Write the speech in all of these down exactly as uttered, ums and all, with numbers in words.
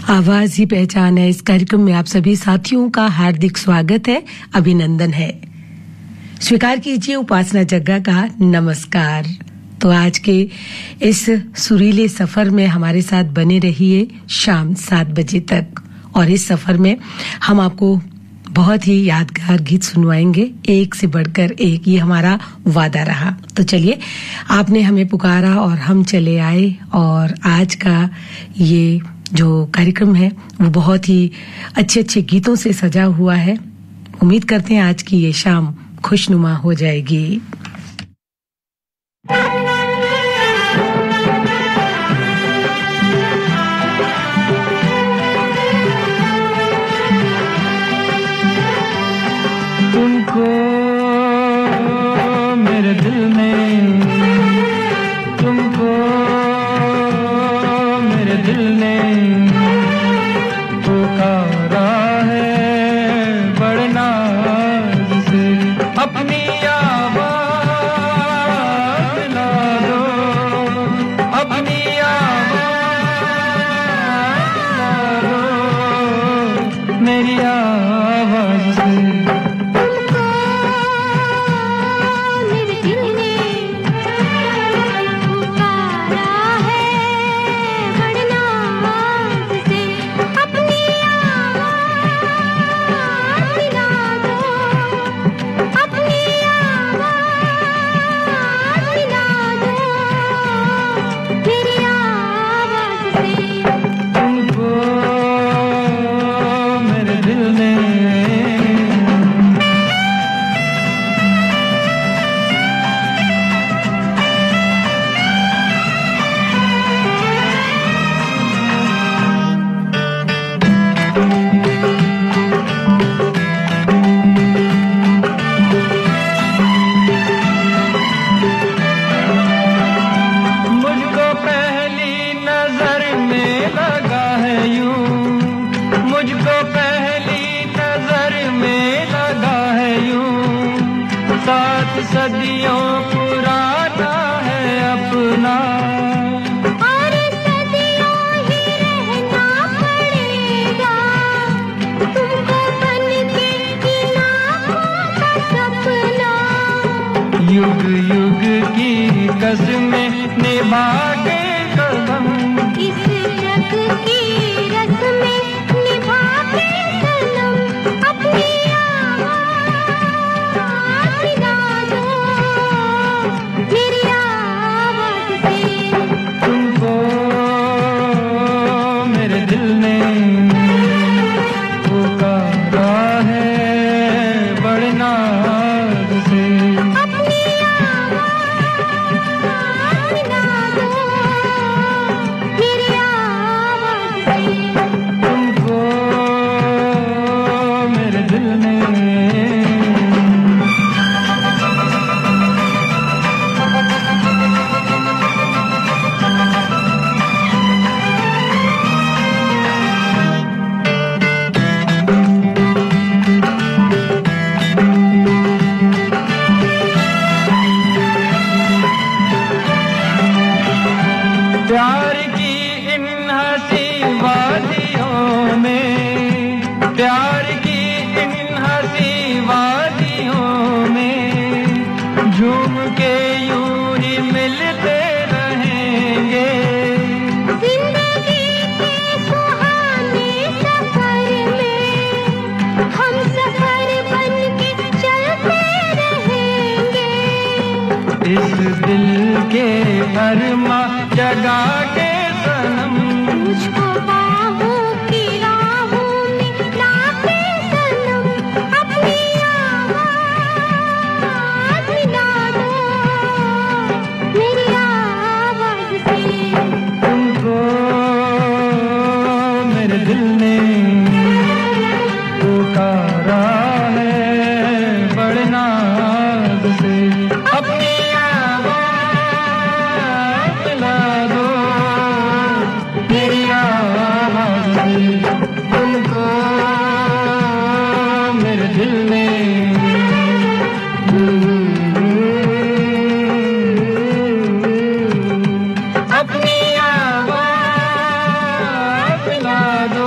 आवाज ही पहचान है। इस कार्यक्रम में आप सभी साथियों का हार्दिक स्वागत है, अभिनंदन है। स्वीकार कीजिए उपासना जग्गा का नमस्कार। तो आज के इस सुरीले सफर में हमारे साथ बने रहिए शाम सात बजे तक, और इस सफर में हम आपको बहुत ही यादगार गीत सुनवाएंगे, एक से बढ़कर एक, ये हमारा वादा रहा। तो चलिए, आपने हमें पुकारा और हम चले आए, और आज का ये जो कार्यक्रम है वो बहुत ही अच्छे अच्छे गीतों से सजा हुआ है। उम्मीद करते हैं आज की ये शाम खुशनुमा हो जाएगी। तुमको मेरे दिल में, तुमको मेरे दिल ने पुकारा है बड़े नाज से। अपनी आवाज़ ला दो, अपनी आवाज़ ला दो मेरी आवाज़ से। सदियों पुराना है अपना, और सदियों ही रहना पड़ेगा तुमको बन के इन आँखों का सपना। युग युग की कसमें निभा के कदम, इस जग की रस्में निभा के सनम। अपनी प्यार की इन हंसी वादियों में, प्यार की इन हंसी वादियों में झूम के यूं ही मिलते रहेंगे। जिंदगी के सुहाने सफर में हम सफर बन के चलते रहेंगे। इस दिल के अरमा जगा के सनम, मुझको बाहों की राहों में लाके सनम। अपनी आवाज़ मिला दो मेरी आवाज़ से। तुमको मेरे दिल ने पुकारा है बड़े नाज से। अपनी तुमको मेरे दिल में अपनी आवाज़ ला दो।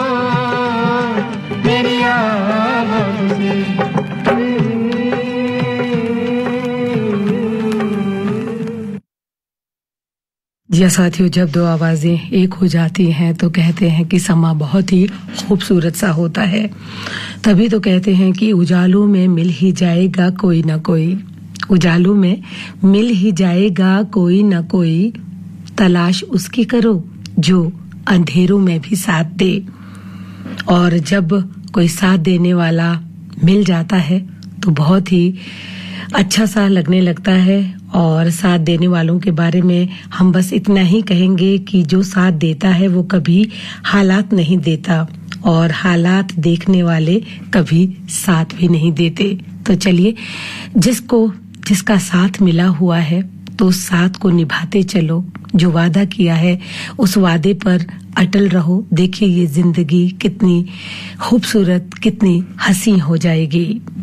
या साथियों, जब दो आवाजें एक हो जाती हैं तो कहते हैं कि समा बहुत ही खूबसूरत सा होता है। तभी तो कहते हैं कि उजालों में मिल ही जाएगा कोई ना कोई, उजालों में मिल ही जाएगा कोई ना कोई, तलाश उसकी करो जो अंधेरों में भी साथ दे। और जब कोई साथ देने वाला मिल जाता है तो बहुत ही अच्छा सा लगने लगता है। और साथ देने वालों के बारे में हम बस इतना ही कहेंगे कि जो साथ देता है वो कभी हालात नहीं देता, और हालात देखने वाले कभी साथ भी नहीं देते। तो चलिए, जिसको जिसका साथ मिला हुआ है तो उस साथ को निभाते चलो, जो वादा किया है उस वादे पर अटल रहो। देखिए ये जिंदगी कितनी खूबसूरत, कितनी हसी हो जाएगी।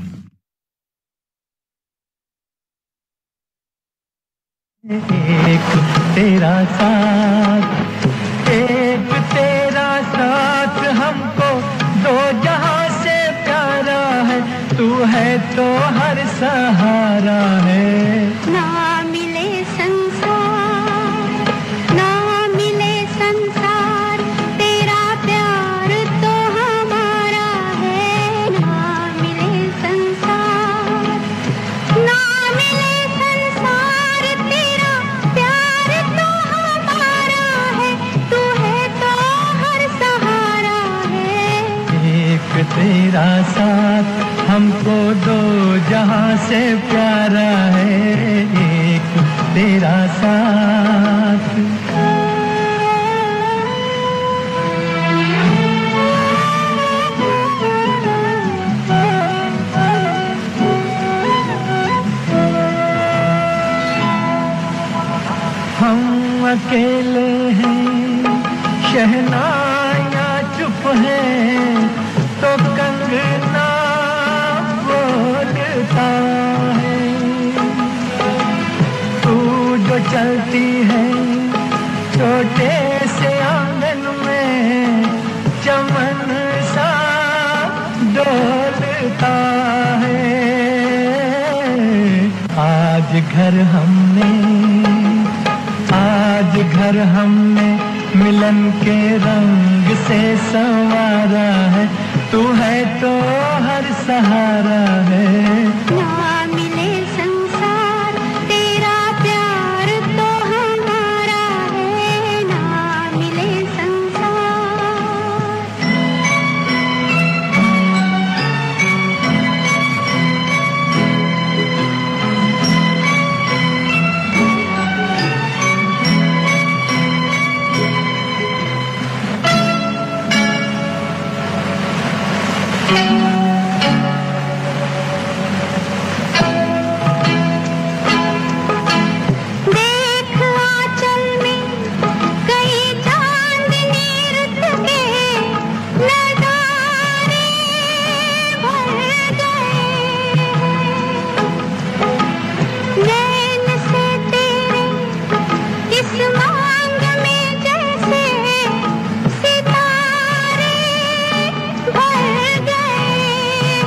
एक तेरा साथ, एक तेरा साथ हमको दो जहां से प्यारा है, तू है तो हर सहारा है। ना मिले संसार, ना मिले संसार, तेरा प्यार तो हमारा है। ना मिले संसार, ना मिले संसार, तेरा प्यार तो हमारा है, तू है तो हर सहारा है। एक तेरा साथ हमको दो जहां से प्यारा है, एक तेरा साथ। हम अकेले हैं, शहनाइयाँ चुप हैं, तो कंगना बोलता है। तू जो चलती है छोटे से आंगन में, चमन सा डोलता है। आज घर हमने आज घर हमने मिलन के रंग से संवारा है, तू है तो हर सहारा है। ना मिले संसार, तेरा प्यार तो हमारा है। ना मिले संसार। देख आंचल में कई चांदनी रुत के नजारे भर गए। नैन से तेरे इस मांग में जैसे सितारे भर गए।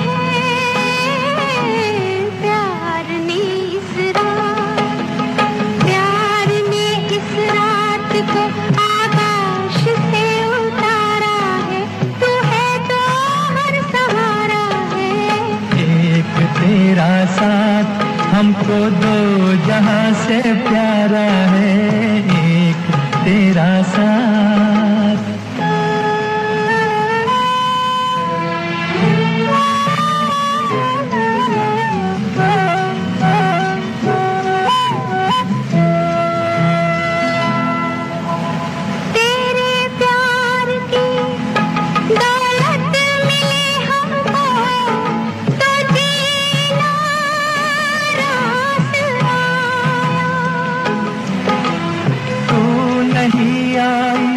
प्यार ने इस रात, प्यार ने इस रात को आकाश से उतारा है, तू है तो हर सहारा है। एक तेरा साथ हमको दो जहां से प्यारा है, एक तेरा साथ। तेरे प्यार की दौलत मिले हमको, तो जीना रास आया। तू नहीं आई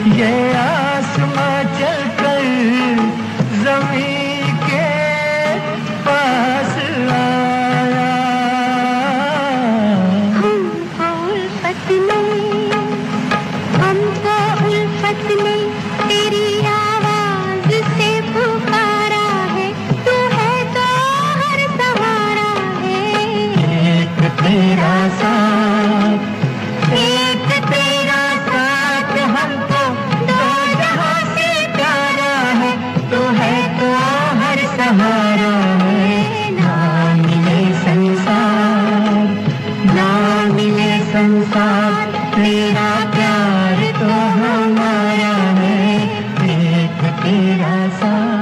ये आसमां चलकर ज़मीन के पास आया। हमको उल्फत ने हमको उल्फत ने तेरी आवाज से पुकारा है, तू है तो हर सहारा है। एक तेरा साथ, एक तेरा साथ हमको दो जहां से प्यारा है, तू है तो हर सहारा है। ना मिले संसार, ना मिले संसार, तेरा प्यार तो हमारा है, एक तेरा साथ।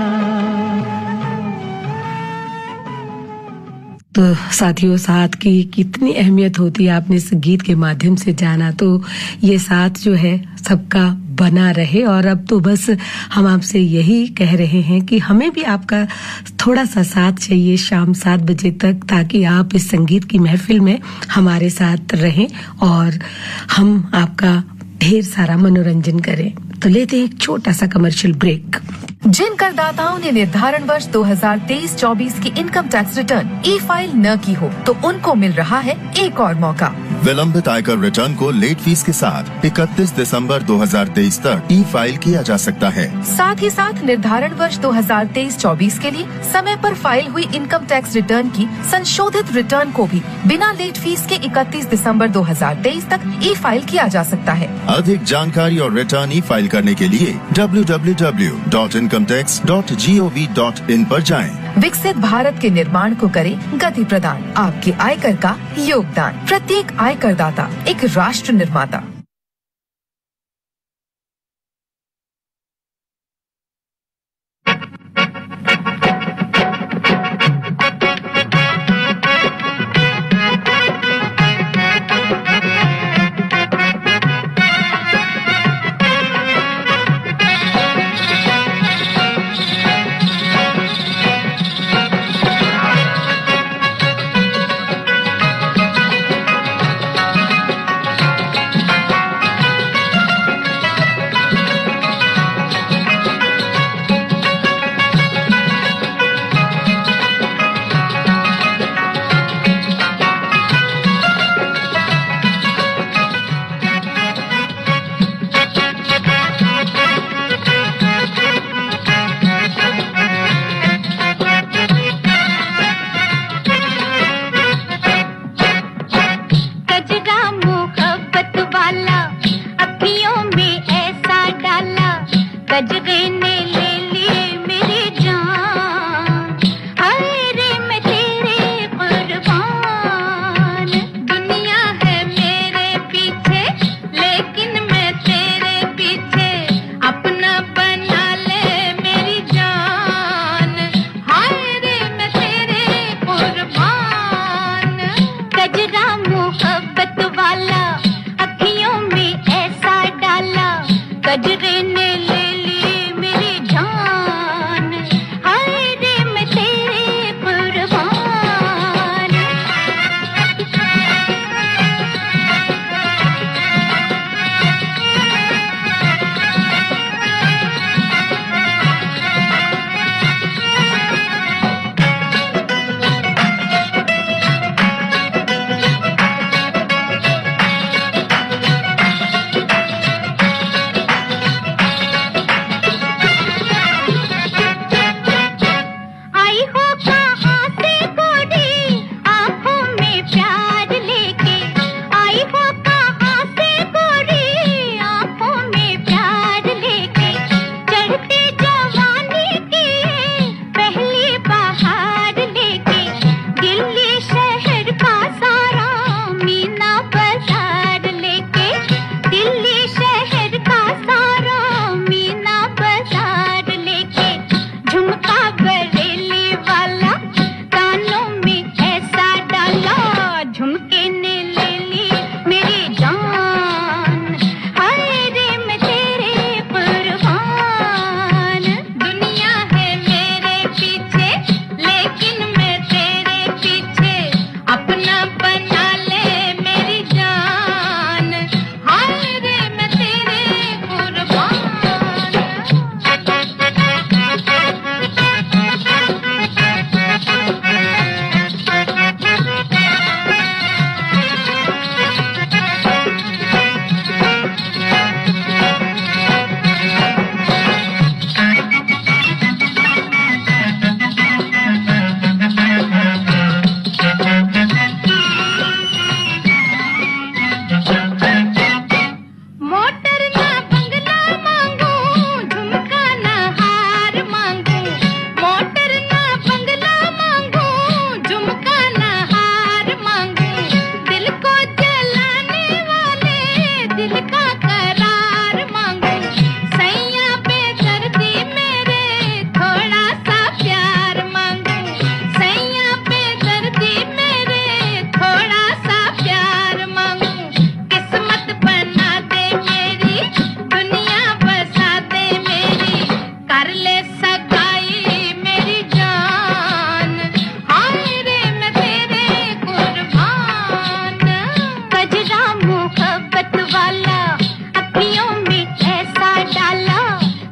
तो साथियों, साथ की कितनी अहमियत होती है आपने इस गीत के माध्यम से जाना। तो ये साथ जो है सबका बना रहे। और अब तो बस हम आपसे यही कह रहे हैं कि हमें भी आपका थोड़ा सा साथ चाहिए शाम सात बजे तक, ताकि आप इस संगीत की महफिल में हमारे साथ रहें और हम आपका ढेर सारा मनोरंजन करें। तो लेते हैं एक छोटा सा कमर्शियल ब्रेक। जिन करदाताओं ने निर्धारण वर्ष दो हज़ार तेईस चौबीस की income tax return e file न की हो, तो उनको मिल रहा है एक और मौका। विलंबित आयकर रिटर्न को लेट फीस के साथ इकतीस दिसंबर दो हज़ार तेईस तक ई फाइल किया जा सकता है। साथ ही साथ निर्धारण वर्ष दो हज़ार तेईस चौबीस के लिए समय पर फाइल हुई इनकम टैक्स रिटर्न की संशोधित रिटर्न को भी बिना लेट फीस के इकतीस दिसंबर दो हज़ार तेईस तक ई फाइल किया जा सकता है। अधिक जानकारी और रिटर्न ई फाइल करने के लिए W W W dot income tax dot G O V dot in पर जाएं। विकसित भारत के निर्माण को करें गति प्रदान, आपके आयकर का योगदान। प्रत्येक आयकरदाता एक राष्ट्र निर्माता।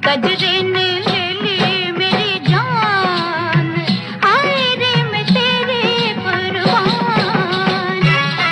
कजरे ने ले ली मेरी जान, हाय रे मैं तेरे कुर्बान।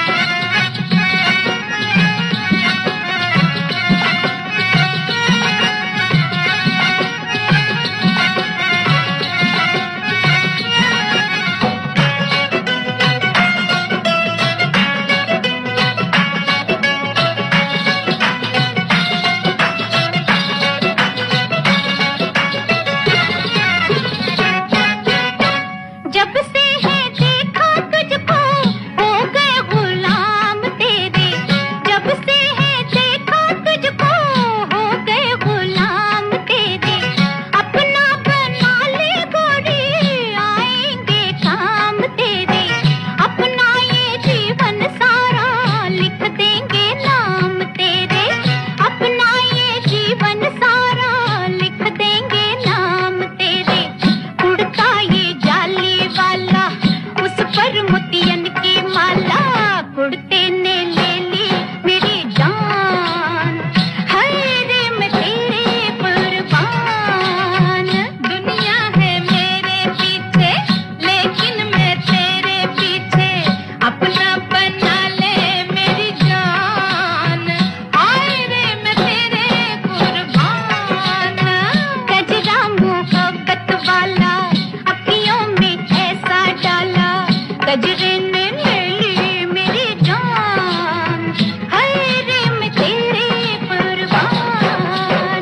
जब से है देखा तुझको हो गए गुलाम तेरे, जब से है देखा तुझको हो गए गुलाम तेरे। अपना बना ले गोरी आएंगे काम तेरे, अपना ये जीवन सारा लिख देंगे नाम तेरे, अपना ये जीवन सारा लिख देंगे नाम तेरे। उड़ता ये जाली वाला उस पर मोतियन की माला, कुड़ते ने ले ली मेरी जान, हाय रे मैं तेरे कुर्बान। दुनिया है मेरे पीछे लेकिन मैं तेरे पीछे, अपना बना ले मेरी जान, हाय रे मैं तेरे कुर्बान। गजरा मोहब्बत वाला अखियों में ऐसा डाला, गजरे ने ले ली मेरी जान, हाय रे मैं तेरे कुर्बान।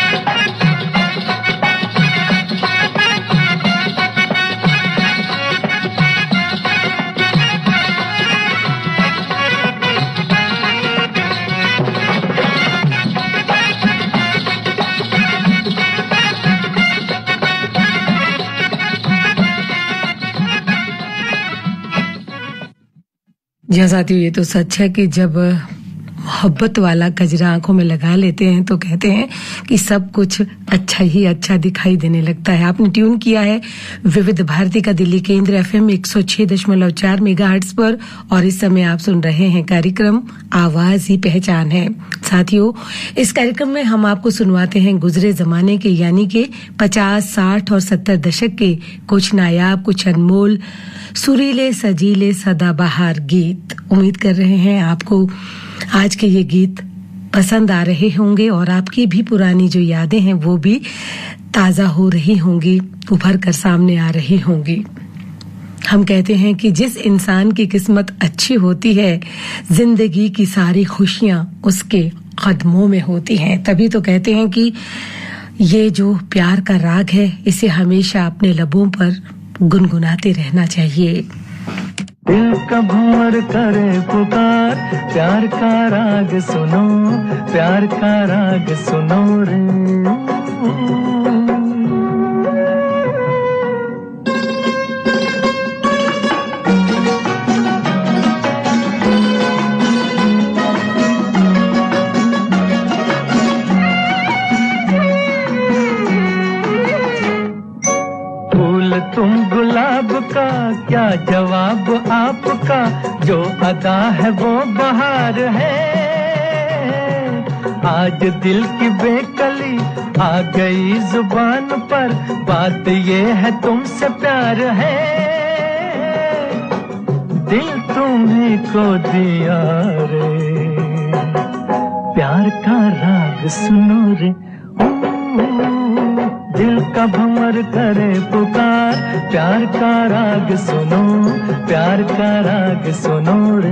जी साथियों, ये तो सच है कि जब मोहब्बत वाला गजरा आंखों में लगा लेते हैं तो कहते हैं कि सब कुछ अच्छा ही अच्छा दिखाई देने लगता है। आपने ट्यून किया है विविध भारती का दिल्ली केंद्र एफएम एक सौ छह दशमलव चार मेगाहर्ट्ज पर, और इस समय आप सुन रहे हैं कार्यक्रम आवाज ही पहचान है। साथियों, इस कार्यक्रम में हम आपको सुनवाते हैं गुजरे जमाने के यानी के पचास, साठ और सत्तर दशक के कुछ नायाब, कुछ अनमोल, सुरीले, सजीले, सदाबहार गीत। उम्मीद कर रहे हैं आपको आज के ये गीत पसंद आ रहे होंगे और आपकी भी पुरानी जो यादें हैं वो भी ताजा हो रही होंगी, उभर कर सामने आ रही होंगी। हम कहते हैं कि जिस इंसान की किस्मत अच्छी होती है, जिंदगी की सारी खुशियां उसके कदमों में होती हैं। तभी तो कहते हैं कि ये जो प्यार का राग है, इसे हमेशा अपने लबों पर गुनगुनाते रहना चाहिए। दिल का भंवर करे पुकार, प्यार का राग सुनो, प्यार का राग सुनो रे। तुम गुलाब का क्या जवाब आपका, जो अदा है वो बहार है। आज दिल की बेकली आ गई जुबान पर, बात ये है तुमसे प्यार है। दिल तुम्हीं को दिया रे, प्यार का राग सुनो रे। दिल का भंवर करे पुकार, प्यार का राग सुनो, प्यार का राग सुनो रे।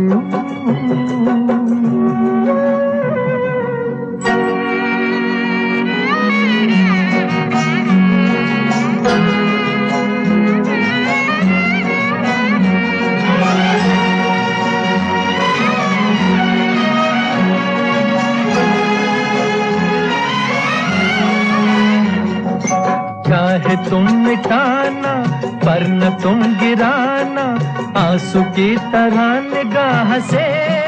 चाहे तुम मिटाना पर न तुम गिराना, आंसू की तरह निगाह से।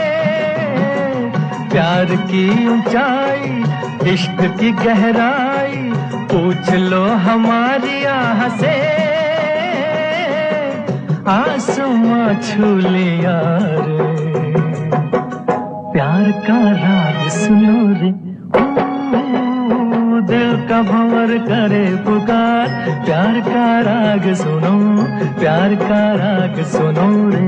प्यार की ऊंचाई, इश्क की गहराई, पूछ लो हमारी आह से। आसमां छू लिया रे, प्यार का राग सुनो रे। दिल का भंवर करे पुकार, प्यार का राग सुनो, प्यार का राग सुनो रे।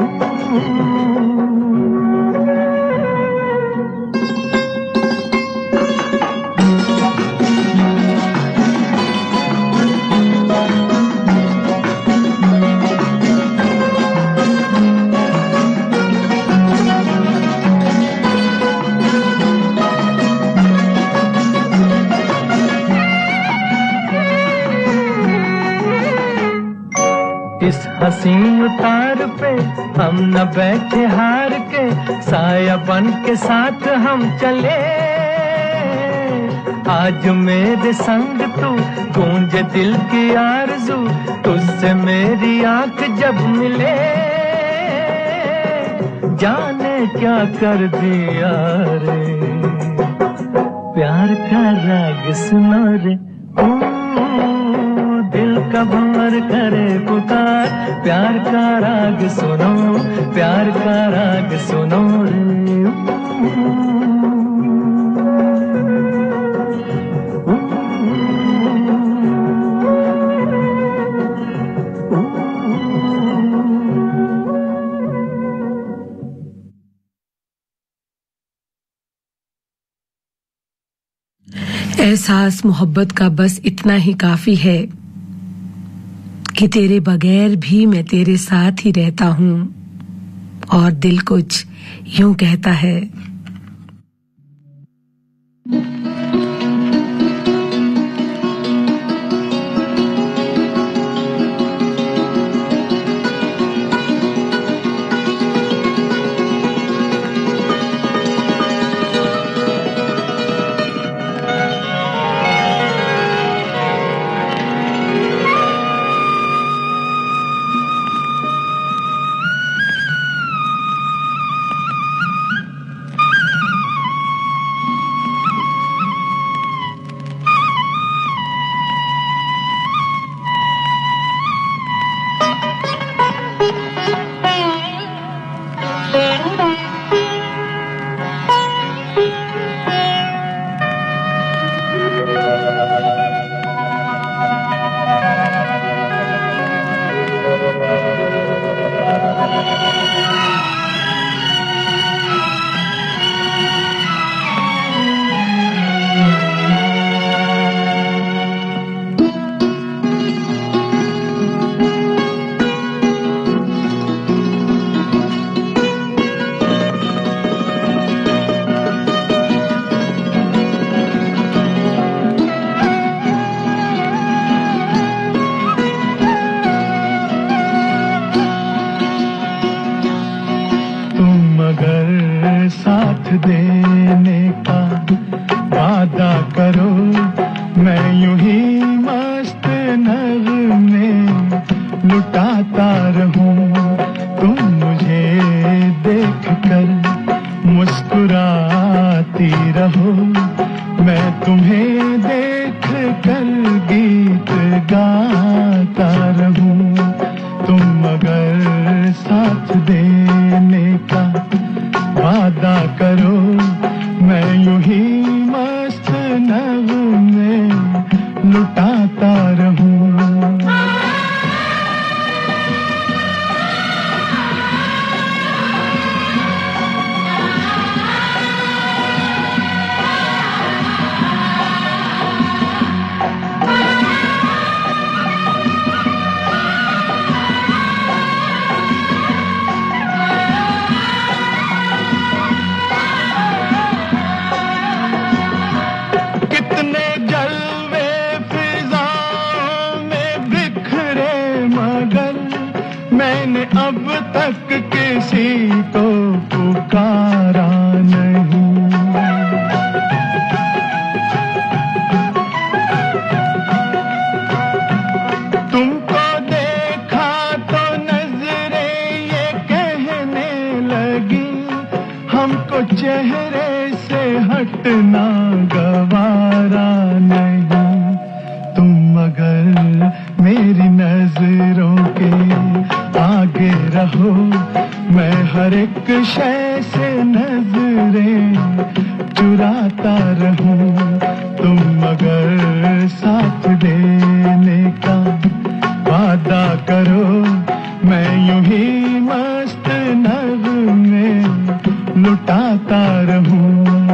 इस हसीन उतार पे हम न बैठे हार के, साया बन के साथ हम चले। आज मेरे संग तू, गूंजे दिल की आरज़ू, तुझसे मेरी आंख जब मिले। जाने क्या कर दिया रे, प्यार का राग सुनो रे। दिल का भंवर करे पुकार, प्यार का राग सुनो, प्यार का राग सुनो रे। एहसास मोहब्बत का बस इतना ही काफी है कि तेरे बगैर भी मैं तेरे साथ ही रहता हूँ, और दिल कुछ यूं कहता है। देने का वादा करो, मैं यूं ही मस्त नगमे लुटाता रहूं। तुम मुझे देख कर मुस्कुराती रहो, मैं तुम्हें देख कर गीत गाता रहूं। तुम अगर साथ देने का वादा करो, मैं यूं ही मस्त नगमे लुटाता रहूं। मैंने अब तक किसी को पुकारा नहीं। तुमको देखा तो नजरें ये कहने लगी, हमको चेहरे से हटना गवारा नहीं। तुम अगर मेरी नजरों के आगे रहो, मैं हर एक शय से नजरें चुराता रहूं। तुम अगर करो मैं यूं ही मस्त नगमे लुटाता रहूं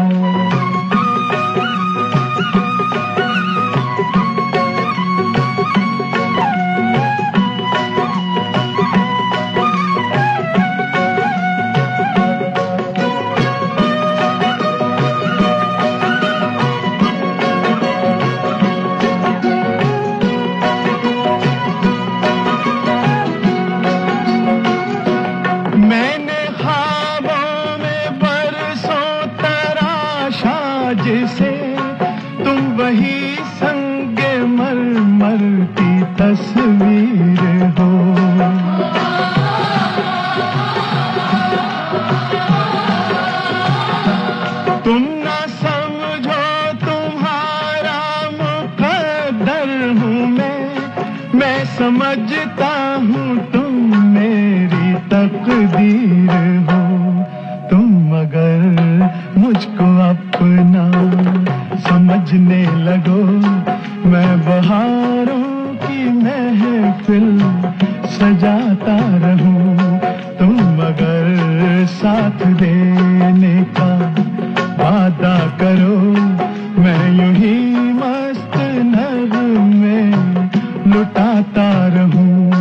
समझता हूँ तुम मेरी तकदीर हो तुम मगर मुझको अपना समझने लगो मैं बहारों की महफिल सजाता रहूं तुम मगर साथ देने का वादा करो मैं यूं ही मस्त नगमे लुटाता रहूं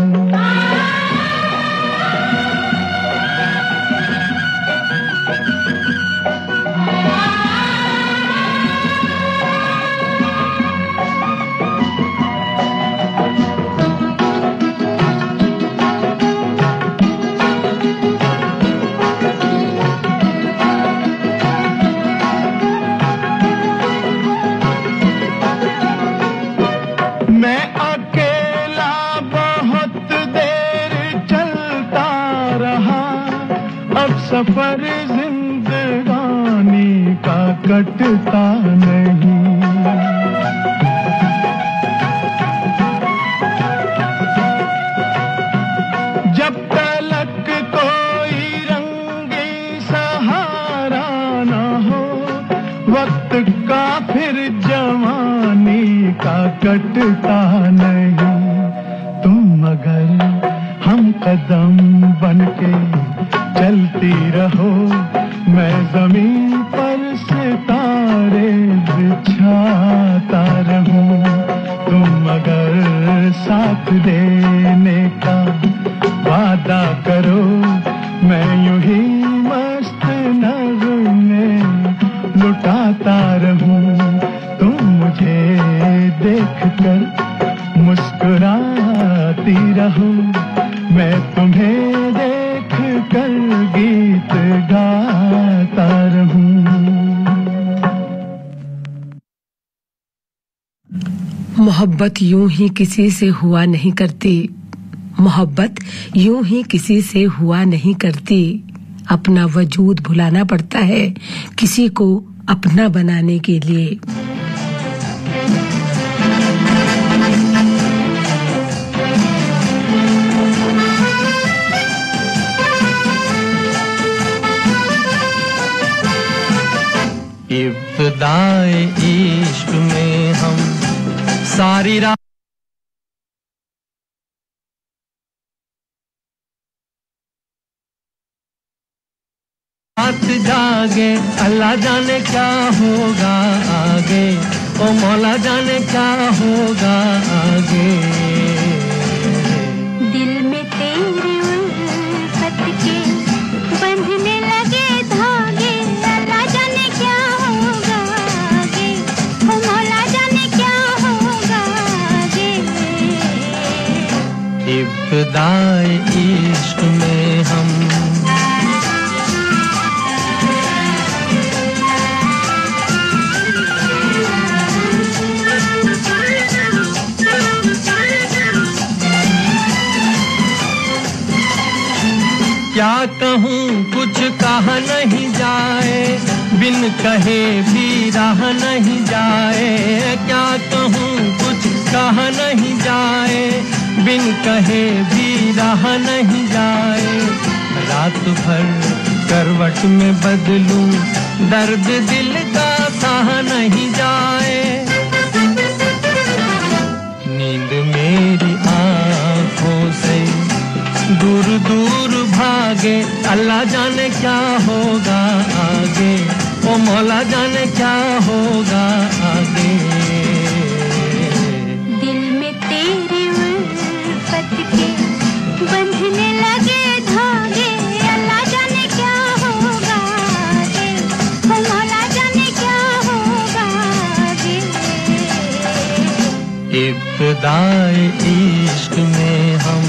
सफर जिंदगानी का कटता नहीं जब तलक कोई रंगी सहारा ना हो वक्त का फिर जवानी का कटता नहीं तुम मगर हम कदम बनके चलती रहो मैं जमीन पर सितारे बिछाता रहूं तुम मगर साथ देने का वादा करो मैं यूं ही मस्त नगमे लुटाता रहूं तुम मुझे देखकर मुस्कुराती रहो मैं तुम्हें देख कर गीत गाता रहूं मोहब्बत यूं ही किसी से हुआ नहीं करती मोहब्बत यूं ही किसी से हुआ नहीं करती अपना वजूद भुलाना पड़ता है किसी को अपना बनाने के लिए इब्तिदाए इश्क में हम सारी रात जागे अल्लाह जाने क्या होगा आगे ओ मौला जाने क्या होगा आगे दिल में तेरे उल्फत के बंधने लगे धागे अल्लाह जाने क्या होगा आगे ओ मौला जाने क्या होगा आगे इब्तिदाए इश्क में हम क्या कहूँ कुछ कहा नहीं जाए बिन कहे भी रह नहीं जाए क्या कहूँ कुछ कहा नहीं जाए बिन कहे भी रह नहीं जाए रात भर करवट में बदलूं दर्द दिल का सह नहीं जाए नींद मेरी आँखों से इब्तिदाए इश्क में हम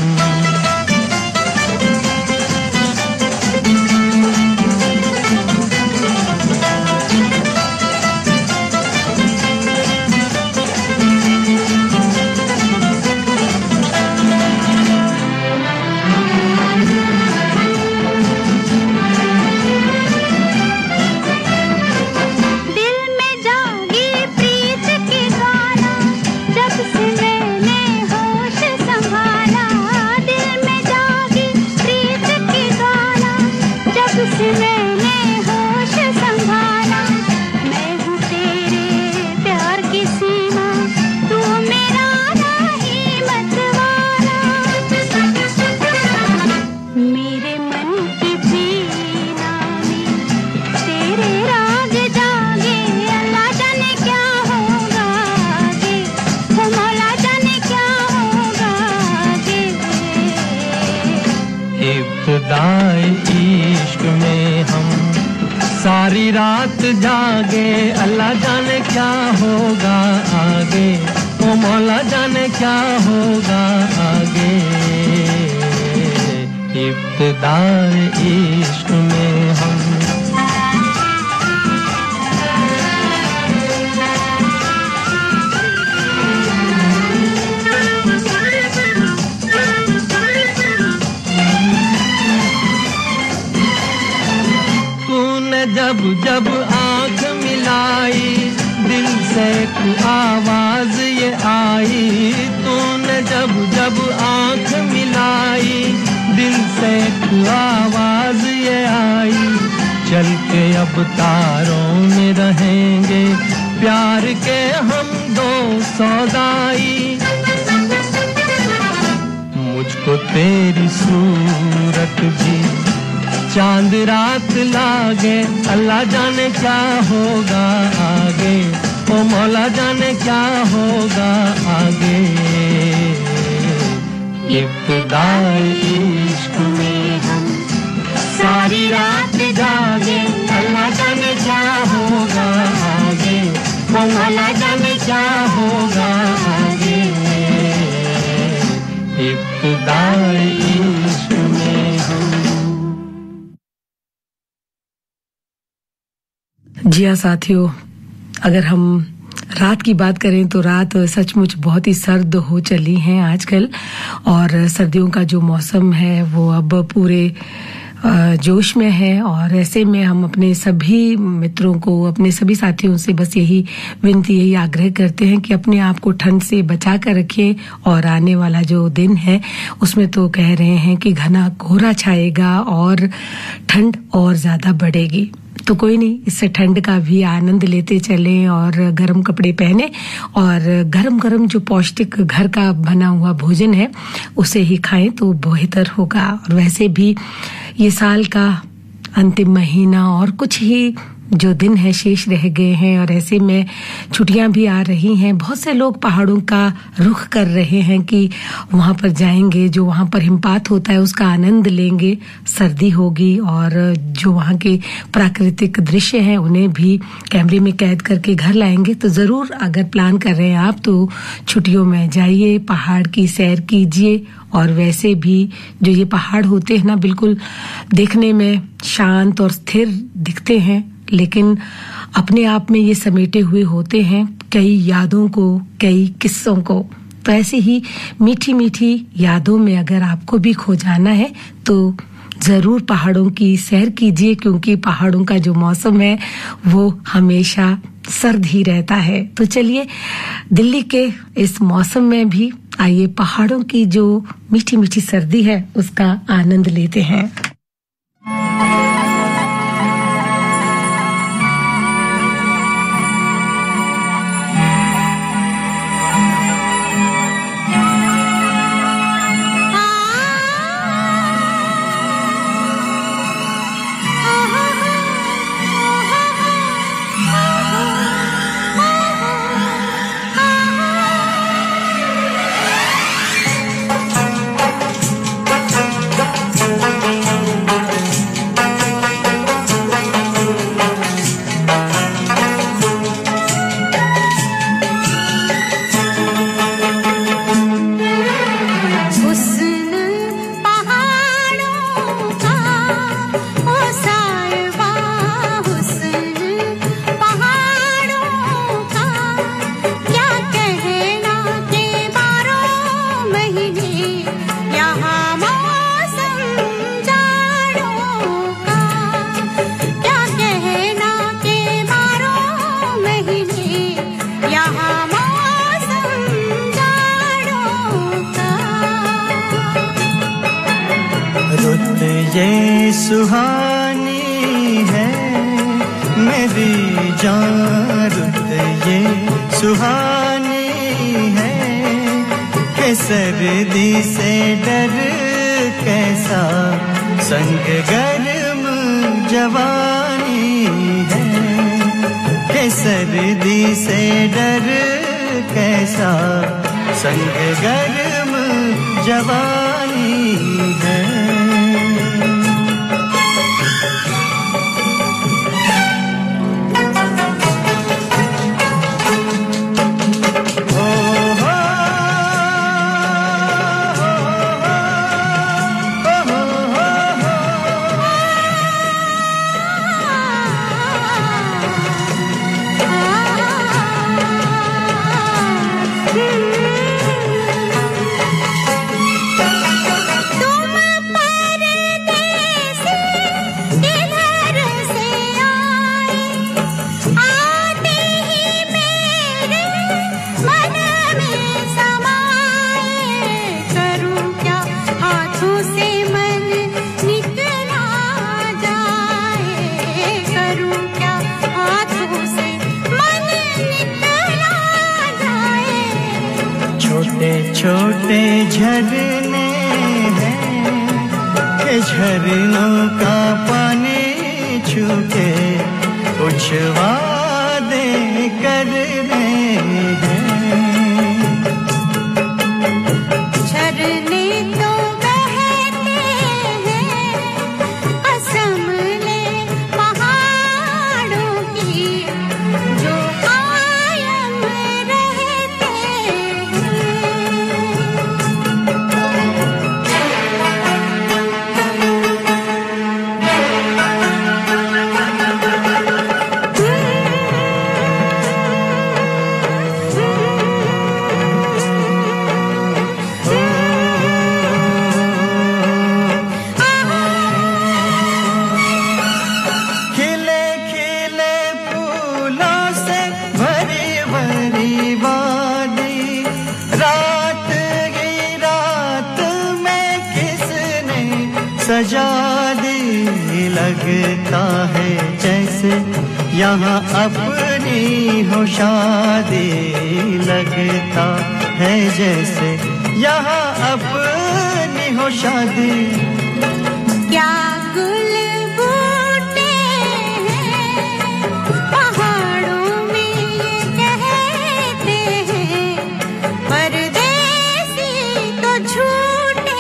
सारी रात जागे अल्लाह जाने क्या होगा आगे ओ मौला जाने क्या होगा आगे इब्तिदाए इश्क में हम जब जब आँख मिलाई दिल से आवाज ये आई तूने जब जब आँख मिलाई दिल से आवाज ये आई चल के अब तारों में रहेंगे प्यार के हम दो सौदाई मुझको तेरी सूरत भी चांद रात लागे अल्लाह जाने क्या होगा आगे ओ मौला जाने क्या होगा आगे इब्तिदाए इश्क में हम सारी रात जागे अल्लाह जाने क्या होगा आगे ओ मौला जाने क्या होगा आगे इब्तिदाए इश्क में हम जी हाँ साथियों, अगर हम रात की बात करें तो रात सचमुच बहुत ही सर्द हो चली हैं आजकल और सर्दियों का जो मौसम है वो अब पूरे जोश में है और ऐसे में हम अपने सभी मित्रों को अपने सभी साथियों से बस यही विनती यही आग्रह करते हैं कि अपने आप को ठंड से बचा कर रखें और आने वाला जो दिन है उसमें तो कह रहे हैं कि घना कोहरा छाएगा और ठंड और ज्यादा बढ़ेगी तो कोई नहीं इससे ठंड का भी आनंद लेते चलें और गर्म कपड़े पहने और गरम गरम जो पौष्टिक घर का बना हुआ भोजन है उसे ही खाएं तो बेहतर होगा और वैसे भी ये साल का अंतिम महीना और कुछ ही जो दिन है शेष रह गए हैं और ऐसे में छुट्टियां भी आ रही हैं बहुत से लोग पहाड़ों का रुख कर रहे हैं कि वहां पर जाएंगे जो वहां पर हिमपात होता है उसका आनंद लेंगे सर्दी होगी और जो वहां के प्राकृतिक दृश्य हैं उन्हें भी कैमरे में कैद करके घर लाएंगे तो जरूर अगर प्लान कर रहे हैं आप तो छुट्टियों में जाइए पहाड़ की सैर कीजिए और वैसे भी जो ये पहाड़ होते हैं ना बिल्कुल देखने में शांत और स्थिर दिखते हैं लेकिन अपने आप में ये समेटे हुए होते हैं कई यादों को कई किस्सों को तो ऐसे ही मीठी मीठी यादों में अगर आपको भी खो जाना है तो जरूर पहाड़ों की सैर कीजिए क्योंकि पहाड़ों का जो मौसम है वो हमेशा सर्द ही रहता है तो चलिए दिल्ली के इस मौसम में भी आइए पहाड़ों की जो मीठी मीठी सर्दी है उसका आनंद लेते हैं Thank you. ये सुहानी है मेरी जान रुत ये सुहानी है कि सर्दी से डर कैसा संग गर्म जवानी है कि सर्दी से डर कैसा संग गर्म जवानी है छोटे झरने हैं कि झरनों का पानी छूके कुछ वादे करने हैं झरने तो बहते हैं असम ले पहाड़ों की जो कायम रहते सजा दी लगता है जैसे यहाँ अपनी हो शादी लगता है जैसे यहाँ अपनी हो शादी क्या गुल बूटे हैं पहाड़ों में ये कहते हैं परदेसी तो झूठे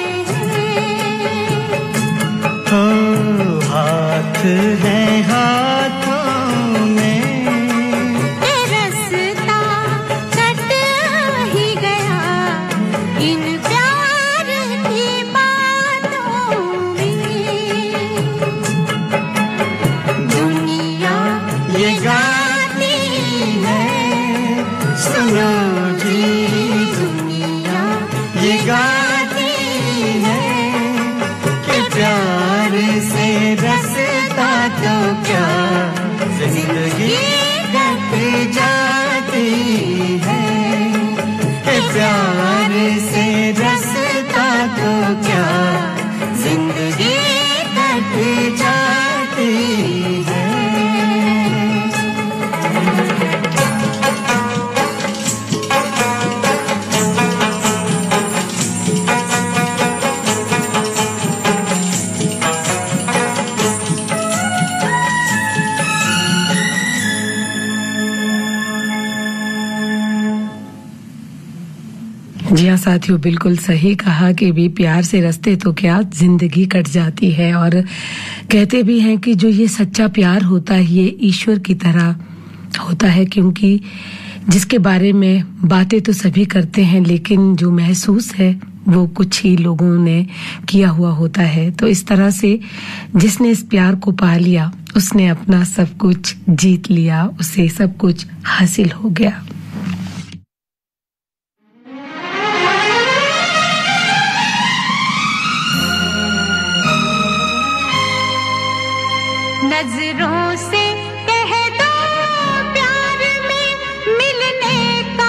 हाथ है हाथों में रस्ता कट ही गया इन प्यार की बातों में दुनिया ये गाती है सुनो जी दुनिया ये गाती है कि प्यार से रसता तो क्या जिंदगी कट जाती है कि प्यार से रसता तो क्या जिंदगी कट जाती है जी हाँ साथियों, बिल्कुल सही कहा कि भी प्यार से रस्ते तो क्या जिंदगी कट जाती है। और कहते भी हैं कि जो ये सच्चा प्यार होता है ये ईश्वर की तरह होता है, क्योंकि जिसके बारे में बातें तो सभी करते हैं लेकिन जो महसूस है वो कुछ ही लोगों ने किया हुआ होता है। तो इस तरह से जिसने इस प्यार को पा लिया उसने अपना सब कुछ जीत लिया, उसे सब कुछ हासिल हो गया। नजरों से कह दो प्यार में मिलने का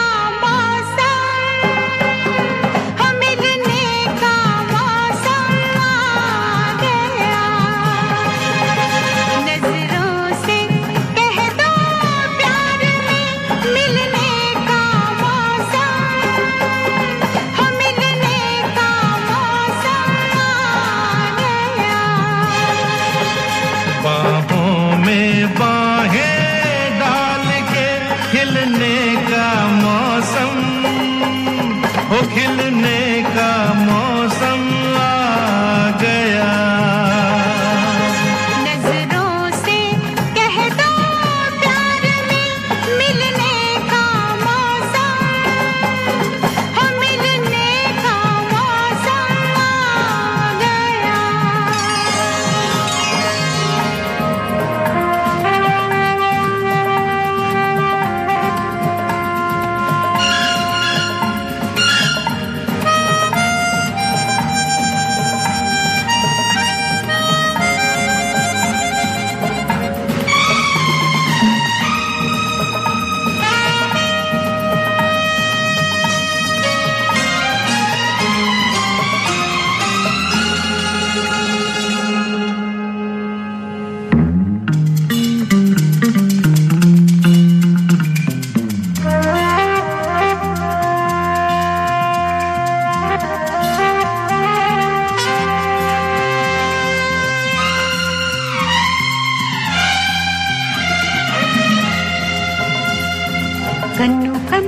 मौसम, हम मिलने का मौसम आ गया।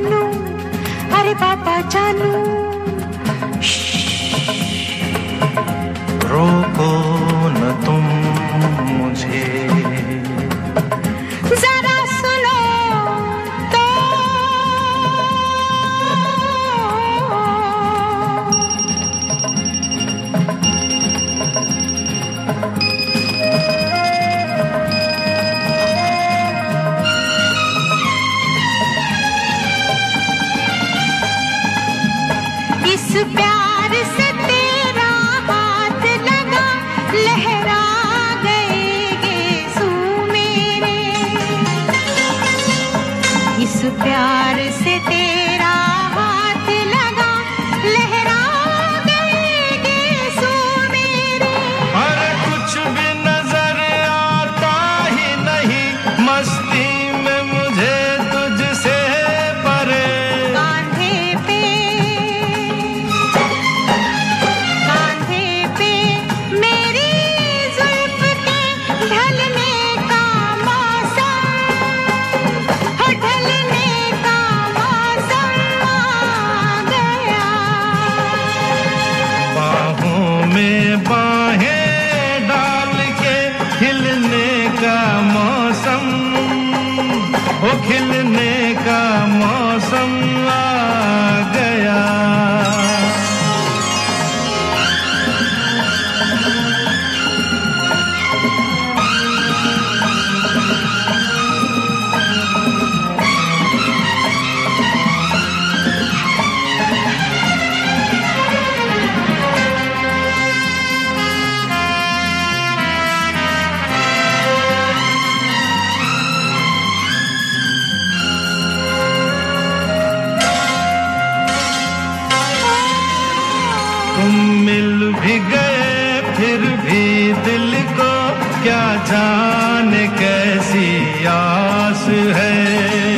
जानू, अरे बाबा जानू। रोको न तुम मुझे, जरा सुनो तो। इस प्यार से तेरा हाथ लगा, लहरा गए गेसू मेरे। इस प्यार से तेरा हाथ लगा, लहरा गए गेसू मेरे। अरे कुछ भी नजर आता ही नहीं, मस्ती में मुझे तुझसे परे। कांधे पे, कांधे पे मेरी जुल्फ के ढलने का मौसम, हो ढलने का मौसम आ गया। बाहों में बाहें डाल के खिलने का मौसम, वो खिलने का मौसम आ गया। तुम मिल भी गए फिर भी दिल को क्या जाने कैसी आस है।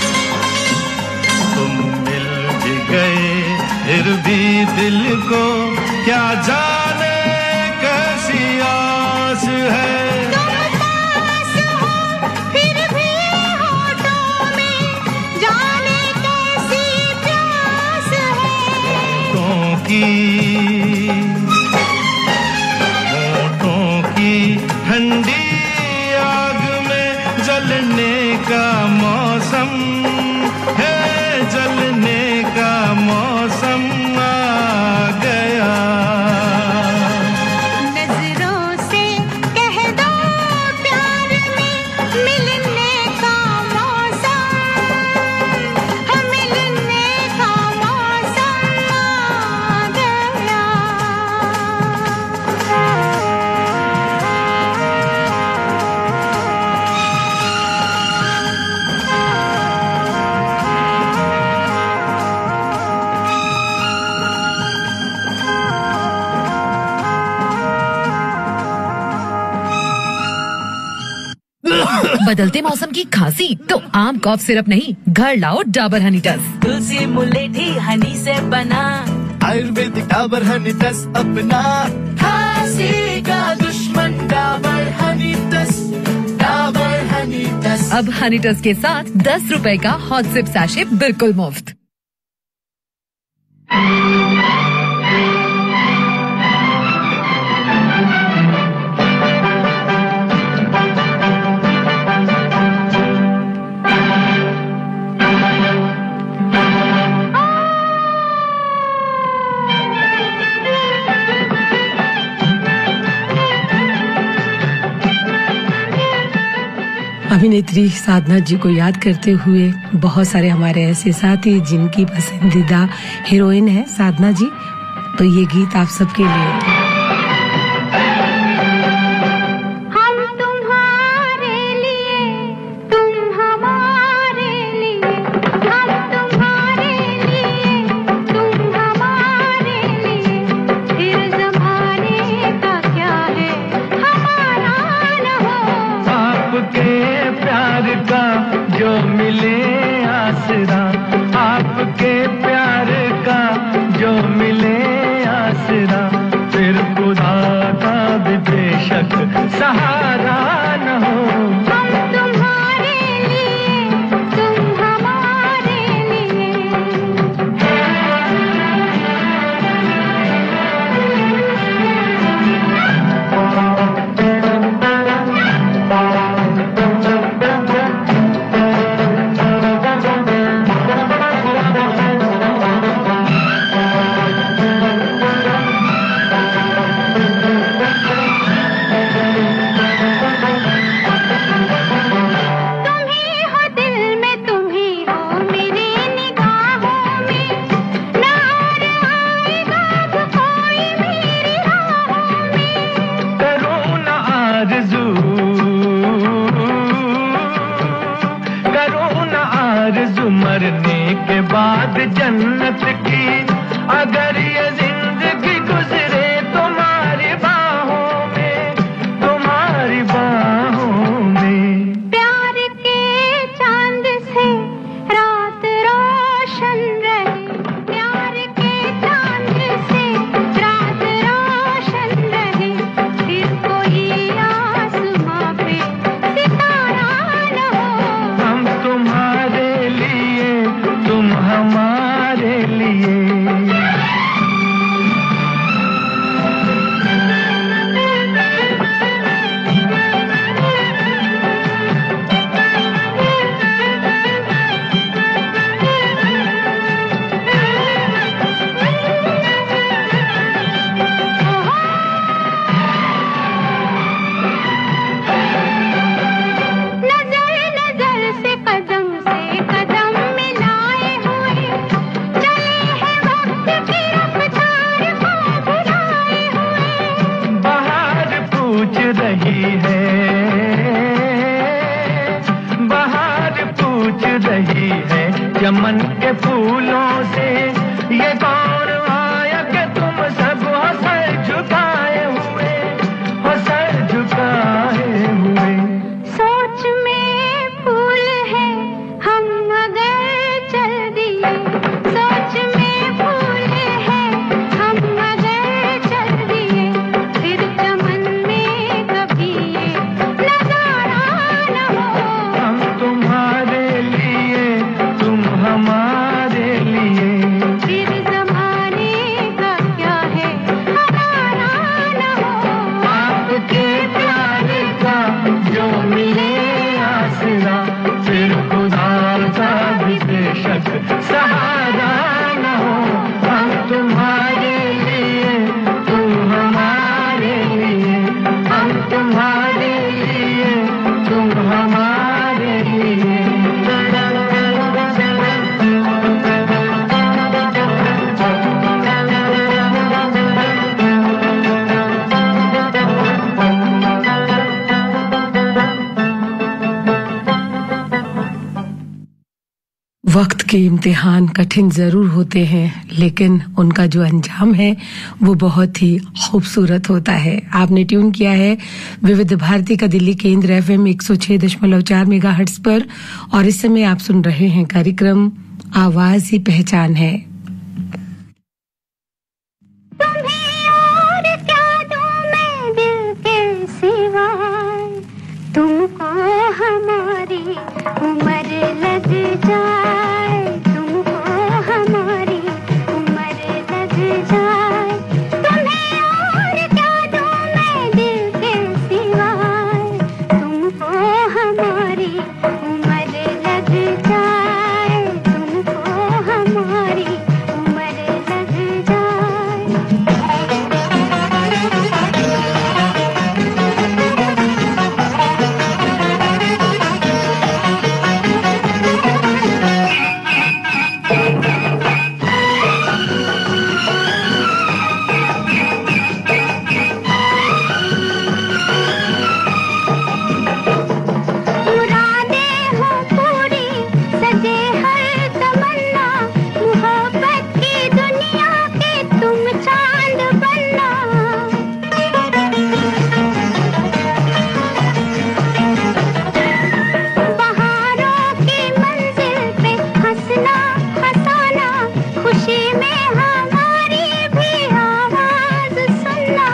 तुम मिल भी गए फिर भी दिल को क्या जाने कैसी आस है। तुम पास हो फिर भी होठों में जाने कैसी प्यास है। होठों की होठों की ठंडी आग में जलने का मौसम है, जलने का मौसम आ गया। नजरों से कह दो प्यार में मिलने का मौसम, हम मिलने का मौसम आ गया। बदलते मौसम की खांसी तो आम कॉफ सिरप नहीं, घर लाओ डाबर हनी टस। तुलसी मुलेठी हनी से बना, आयुर्वेदिक डाबर हनी टस अपना। खांसी का दुश्मन डाबर हनी टस, डाबर हनी टस। अब हनी टस के साथ दस रुपए का हॉट सिप सैशे बिल्कुल मुफ्त। अभिनेत्री साधना जी को याद करते हुए बहुत सारे हमारे ऐसे साथी जिनकी पसंदीदा हीरोइन है साधना जी, तो ये गीत आप सबके लिए। हम तुम्हारे लिए, तुम हमारे लिए, हम तुम्हारे लिए, तुम हमारे लिए। फिर जमाने का क्या है हमारा न हो। आपके प्यार का जो मिले आसरा, आपके प्यार का जो मिले आसरा, फिर खुदा का भी बेशक सहारा न हो। हम तुम्हारे लिए, तुम हमारे लिए, के बाद जन्नत की अगर ये जिंदगी गुजरे तुम्हारी बाहों में, तुम्हारी बाहों में। प्यार के चांद से रात रोशन रहे, प्यार के चांद से रात रोशन रहे, फिर कोई आसमां पे सितारा न हो। हम तुम्हारे लिए, तुम हमारे लिए। नजर नजर से कदम से कदम मिलाए हुए चले हैं वक्त की रफ्तार को भुलाए हुए। बाहर पूछ रही है, बाहर पूछ रही है चमन के फूलों से, ये कौन आया कि तुम सब हो सर झुकाए हुए, हो सर झुकाए हुए। सोच में फूल है हम अगर चल दिए, सोच में फूल है हम अगर चल दिए, फिर चमन में कभी ये नजारा न हो। हम तुम्हारे लिए, तुम हमारे लिए। फिर जमाने का क्या है हमारा न हो। आपके प्यार का जो मिले आसरा, फिर खुदा का भी बेशक सहारा न हो। हम तुम्हारे लिए, तुम हमारे लिए। हम तुम्हारे लिए, तुम हमारे लिए। वक्त के इम्तिहान कठिन जरूर होते हैं, लेकिन उनका जो अंजाम है वो बहुत ही खूबसूरत होता है। आपने ट्यून किया है विविध भारती का दिल्ली केंद्र एफएम एक सौ छह दशमलव चार मेगाहर्ट्ज पर, और इस समय आप सुन रहे हैं कार्यक्रम आवाज ही पहचान है। तुम्हें और क्या दूं मैं दिल के सिवाय, तुमको हमारी उम्र लग जाए, तुमको हमारी उम्र लग जाए। तुम्हें और क्या दूं मैं दिल के सिवाय, तुमको हमारी उम्र लग जाए, तुमको हमारी उम्र लग जाए। मुरादे हो पूरी सजे हर तमन्ना, मोहब्बत की दुनिया के तुम चांद बनना। बहारों की मंजिल पे हंसना हंसाना, खुशी में हमारी भी आवाज सुनना।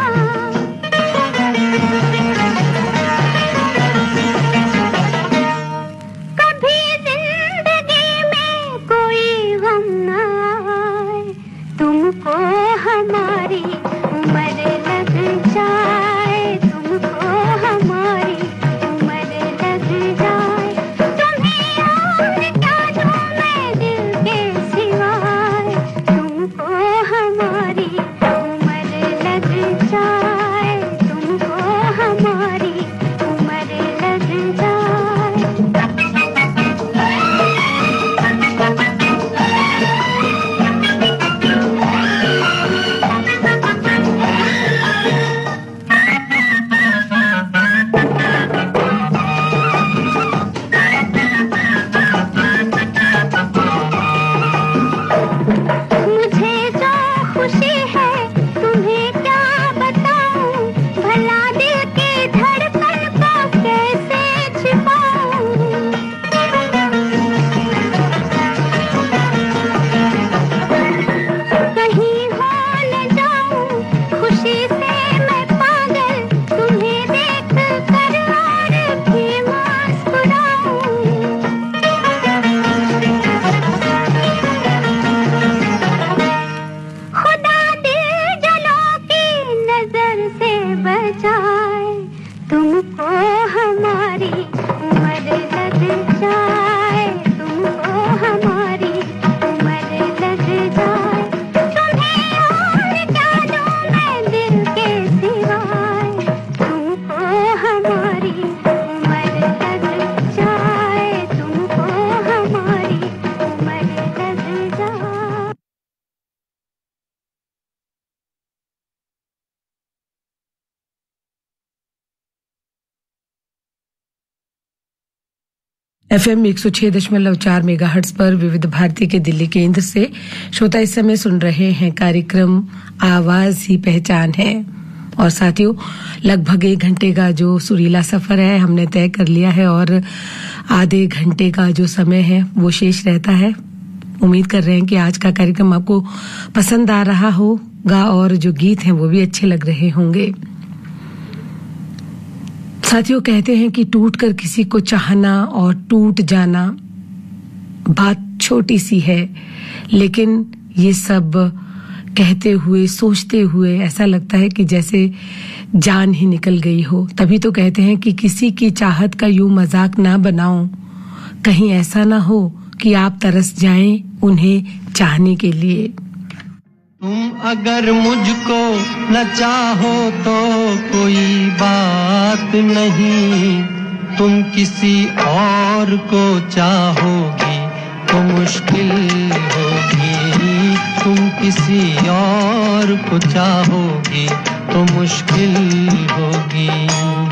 कभी जिंदगी में कोई गम न आए, तुमको हमारी उम्र लग जाए, तुमको हमारी उम्र लग जाए। तुम्हें और क्या दूं मैं दिल के सिवाय, तुमको हमारी उम्र लग जाए, तुमको हमारी उम्र लग जाए। एफएम एक सौ छह दशमलव चार मेगाहर्ट्ज पर विविध भारती के दिल्ली केंद्र से श्रोता इस समय सुन रहे हैं कार्यक्रम आवाज ही पहचान है। और साथियों, लगभग एक घंटे का जो सुरीला सफर है हमने तय कर लिया है और आधे घंटे का जो समय है वो शेष रहता है। उम्मीद कर रहे हैं कि आज का कार्यक्रम आपको पसंद आ रहा होगा और जो गीत हैं वो भी अच्छे लग रहे होंगे। साथियों, कहते हैं कि टूटकर किसी को चाहना और टूट जाना बात छोटी सी है, लेकिन ये सब कहते हुए सोचते हुए ऐसा लगता है कि जैसे जान ही निकल गई हो। तभी तो कहते हैं कि किसी की चाहत का यूं मजाक ना बनाओ, कहीं ऐसा ना हो कि आप तरस जाएं उन्हें चाहने के लिए। तुम अगर मुझको न चाहो तो कोई बात नहीं, तुम किसी और को चाहोगी तो मुश्किल होगी, तुम किसी और को चाहोगी तो मुश्किल होगी।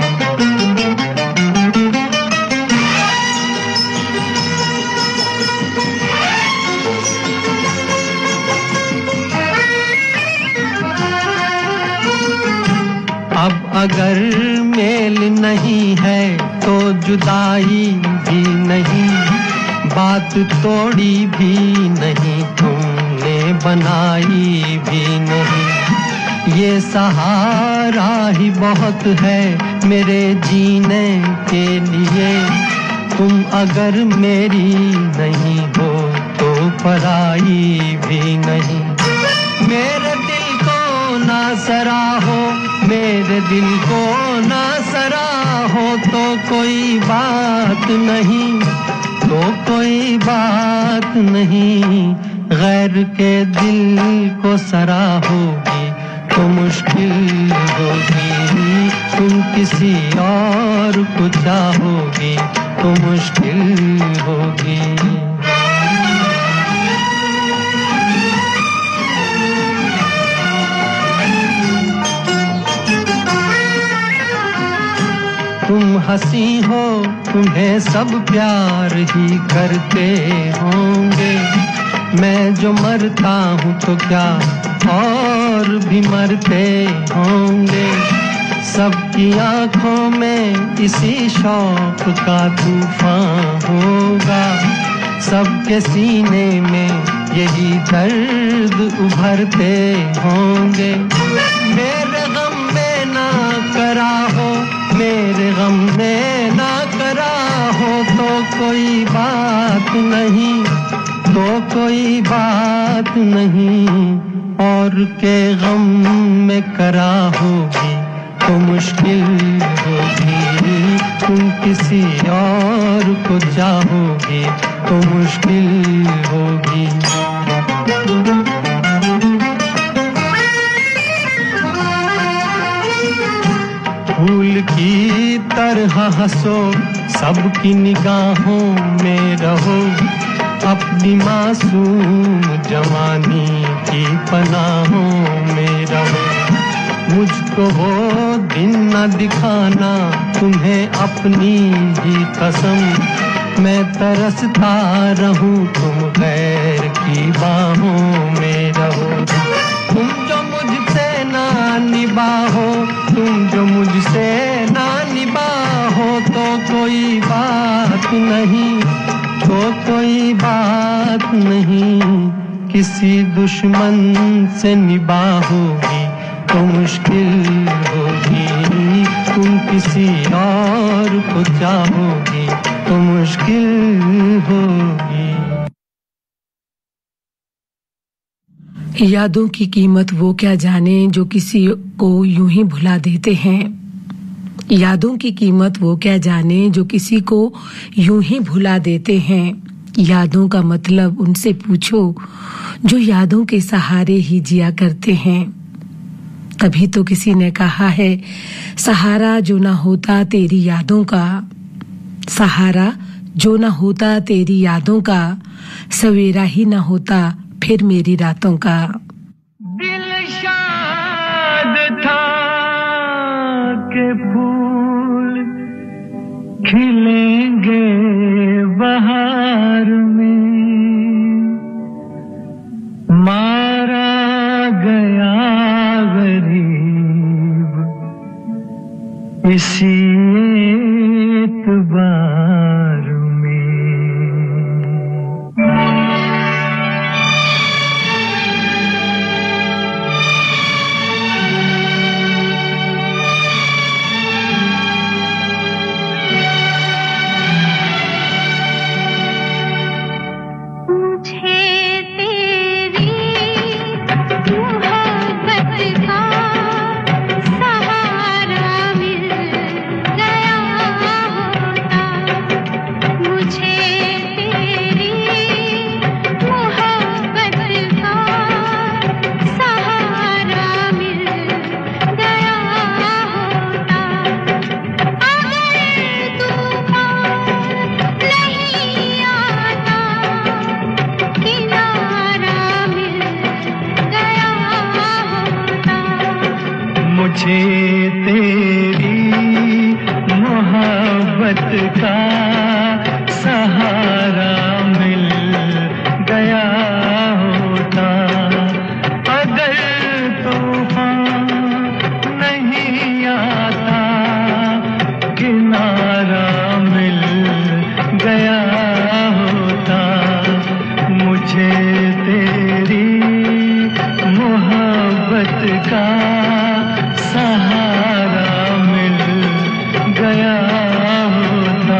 अब अगर मेल नहीं है तो जुदाई भी नहीं, बात तोड़ी भी नहीं, तुमने बनाई भी नहीं। ये सहारा ही बहुत है मेरे जीने के लिए, तुम अगर मेरी नहीं हो तो पराई भी नहीं। मेरे दिल को ना सराहो, मेरे दिल को ना सराहो तो कोई बात नहीं, तो कोई बात नहीं। गैर के दिल को सराहोगी तो मुश्किल होगी, तुम किसी और को चाहोगी तो मुश्किल होगी। तुम हंसी हो, तुम्हें सब प्यार ही करते होंगे, मैं जो मरता हूँ तो क्या और भी मरते होंगे। सबकी आंखों में इसी शौक का तूफान होगा, सबके सीने में यही दर्द उभरते होंगे। मेरे गम में ना करा हो, मेरे गम में ना करा हो तो कोई बात नहीं, तो कोई बात नहीं। और के गम में करा होगी तो मुश्किल होगी, तुम किसी और को चाहोगी तो मुश्किल होगी। फूल की तरह हंसो, सबकी निगाहों में रहो, अपनी मासूम जवानी की पनाहों में रहो। मुझको वो दिन न दिखाना तुम्हें अपनी ही कसम, मैं तरसता रहूं तुम गैर की बाहों में रहो। तुम जो मुझसे ना निभाओ, तुम जो मुझसे ना निभाओ तो कोई बात नहीं, तो कोई बात नहीं। किसी दुश्मन से निभाओगी तो मुश्किल होगी, तुम किसी और को चाहोगी तो मुश्किल होगी। यादों की कीमत वो क्या जाने जो किसी को यूं ही भुला देते हैं, यादों की कीमत वो क्या जाने जो किसी को यूं ही भुला देते हैं। यादों का मतलब उनसे पूछो जो यादों के सहारे ही जिया करते हैं। तभी तो किसी ने कहा है, सहारा जो ना होता तेरी यादों का, सहारा जो ना होता तेरी यादों का, सवेरा ही ना होता फिर मेरी रातों का। दिल शाद था के फूल खिलेंगे इसी एतबार में मुझे तेरी मोहब्बत का सहारा मिल गया होता अगर तूफान नहीं आता किनारा मिल गया होता मुझे तेरी मोहब्बत का सहारा मिल गया होता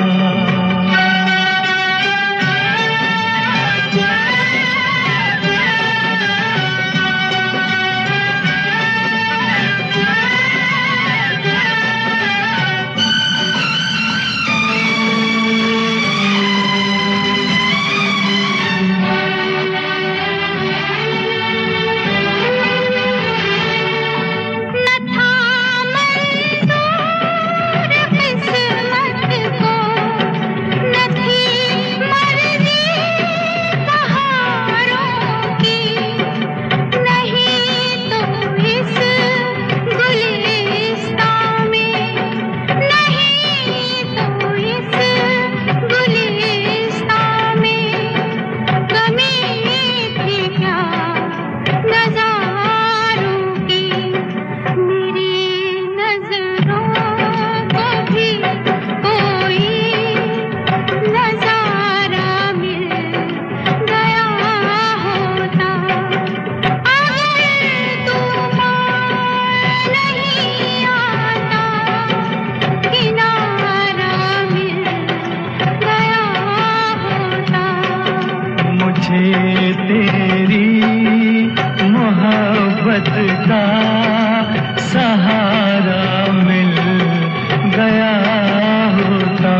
तेरी मोहब्बत का सहारा मिल गया होता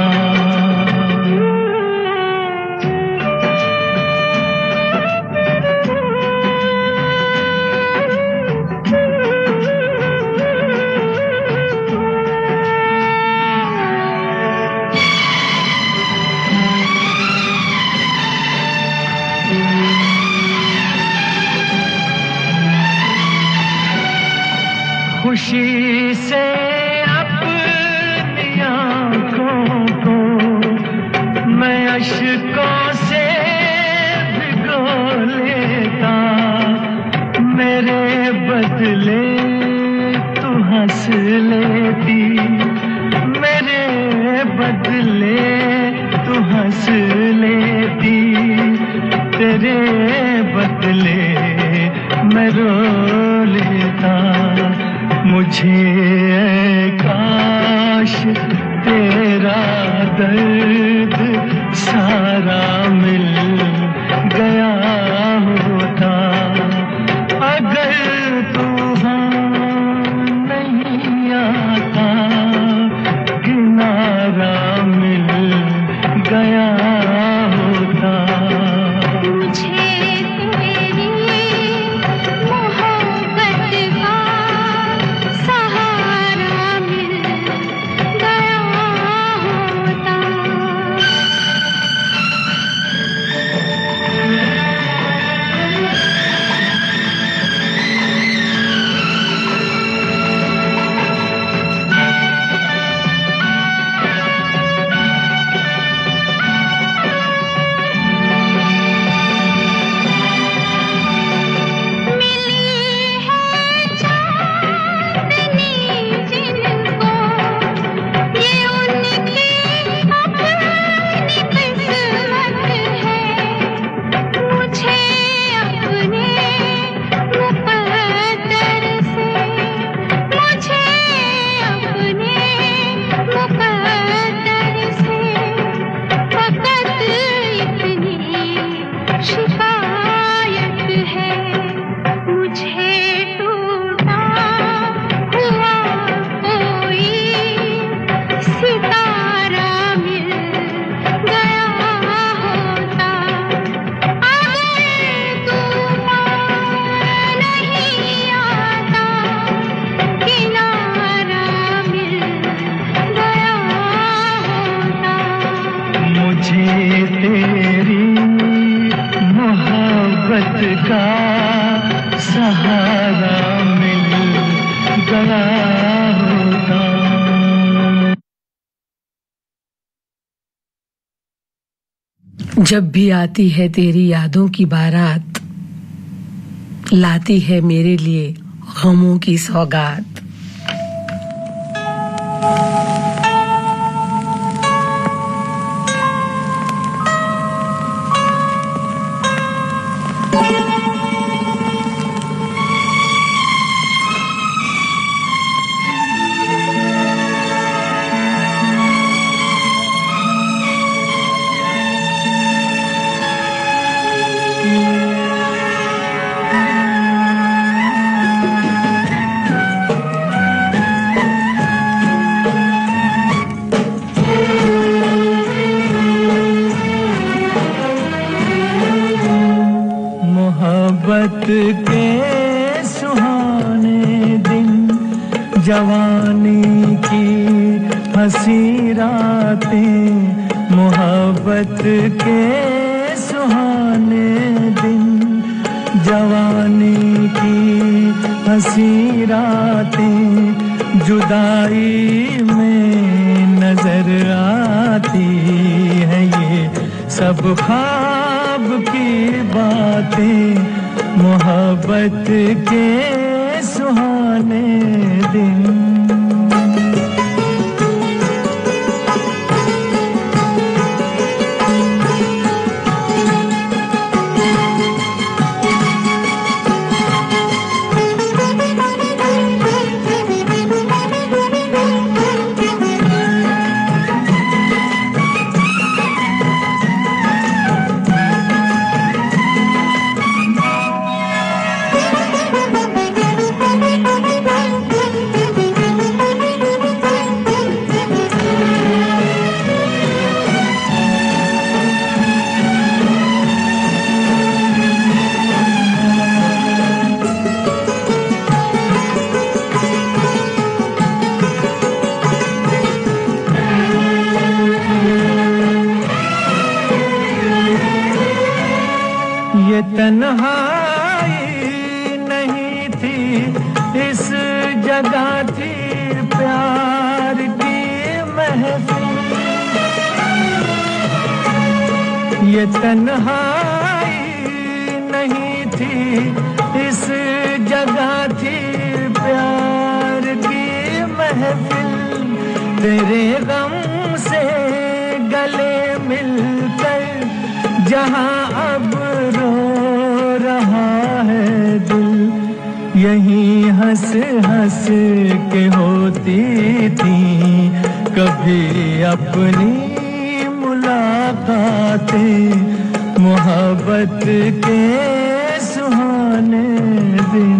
खुशी से अपनी आँखों को मैं अश्कों से भिगो लेता मेरे बदले तू हंस लेती मेरे बदले तू हंस लेती तेरे बदले मैं रो लेता मुझे काश तेरा दर्द सारा मिल गया होता अगर तूफान नहीं आता किनारा मिल गया होता मुझे तेरी मोहब्बत का सहारा मिल गया होता मोहब्बत का सहारा मिल गया होता। जब भी आती है तेरी यादों की बारात, लाती है मेरे लिए गमों की सौगात। के सुहाने दिन, जवानी की हंसी रातें, मोहब्बत के सुहाने दिन, जवानी की हंसी रातें, जुदाई में नजर आती है ये सब ख्वाब की बातें, मोहब्बत के सुहाने दिन। तन्हाई नहीं थी इस जगह थी प्यार की महफिल, ये तन्हाई नहीं थी इस जगह थी प्यार की महफिल, तेरे गम से गले मिलकर जहां अब रो रहा है दिल, यहीं हंस हंस के होती थी कभी अपनी मुलाकातें, मोहब्बत के सुहाने दिन।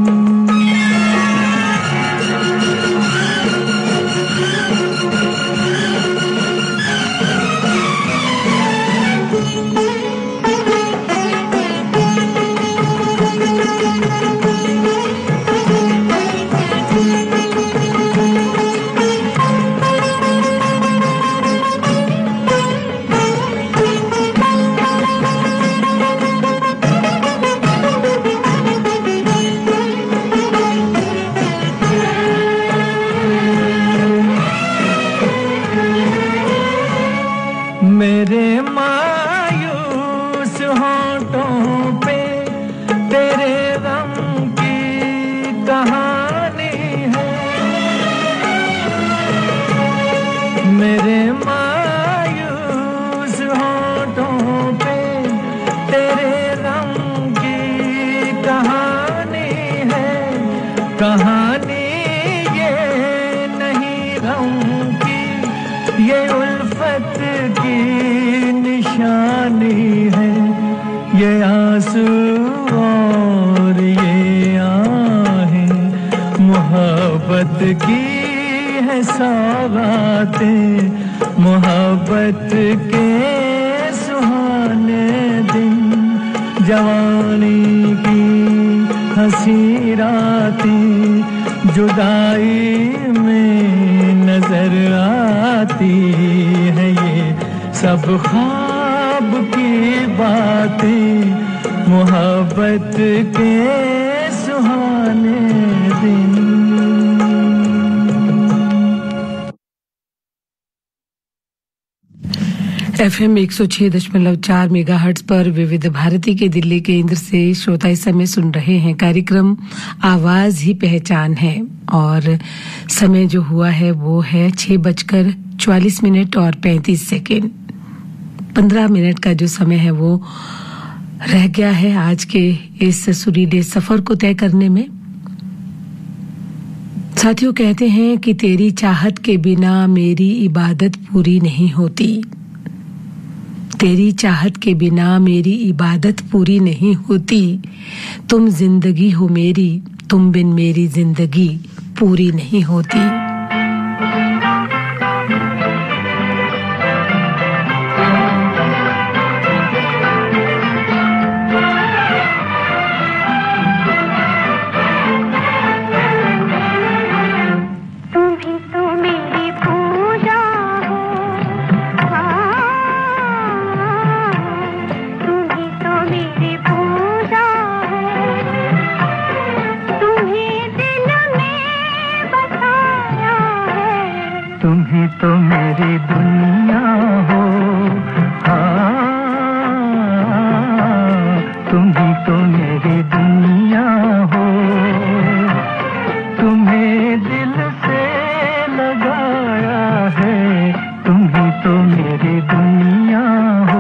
मेरे मायूस होंठों पे तेरे गम की कहानी है, मेरे मायूस होंठों पे तेरे गम की कहानी है, कहानी ये नहीं गम की, ये उल्फत की निशानी है, ये आंसू और ये आहें मोहब्बत की है सौगातें, मोहब्बत के सुहाने दिन, जवानी की हंसी रातें, जुदाई में नजर आती है ये सब ख्वाब की बातें, मोहब्बत के सुहाने दिन। एफएम एक सौ छह दशमलव चार मेगाहर्ट्ज पर विविध भारती के दिल्ली केंद्र से श्रोता इस समय सुन रहे हैं कार्यक्रम आवाज ही पहचान है, और समय जो हुआ है वो है छह बजकर चौवालीस मिनट और पैंतीस सेकेंड। पंद्रह मिनट का जो समय है वो रह गया है आज के इस सुरीले सफर को तय करने में। साथियों, कहते हैं कि तेरी चाहत के बिना मेरी इबादत पूरी नहीं होती। तेरी चाहत के बिना मेरी इबादत पूरी नहीं होती। तुम जिंदगी हो मेरी, तुम बिन मेरी जिंदगी पूरी नहीं होती। तो मेरी दुनिया हो, हाँ, तुम ही तो मेरी दुनिया हो। तुम्हें दिल से लगाया है, तुम ही तो मेरी दुनिया हो।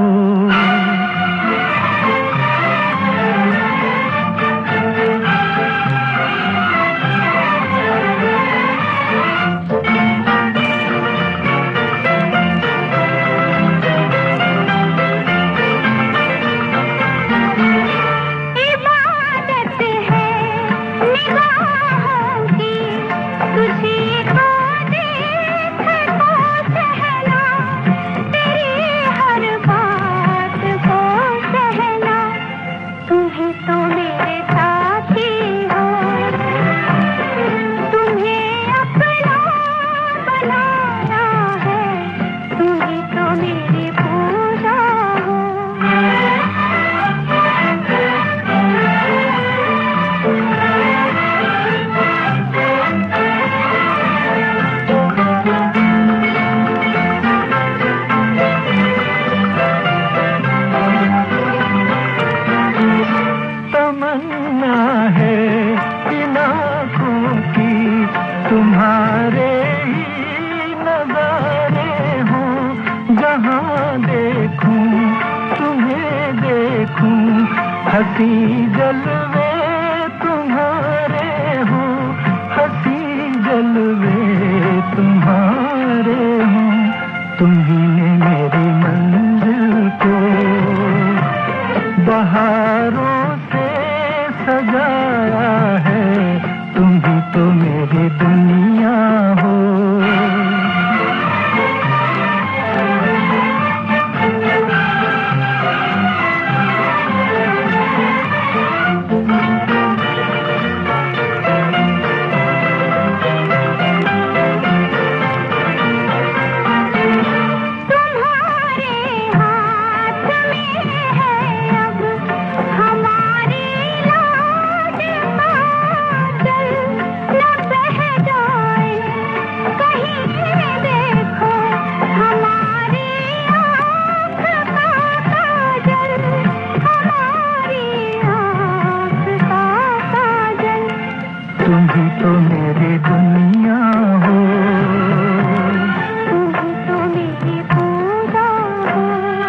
हंसी जलवे तुम्हारे हो, हंसी जलवे तुम्हारे हो। तुम ही ने मेरी मंजिल को बहारों से सजाया है, तुम ही तो मेरी दुनिया हो। तुम ही तो मेरी दुनिया हो, तुम ही तो मेरी पूजा हो।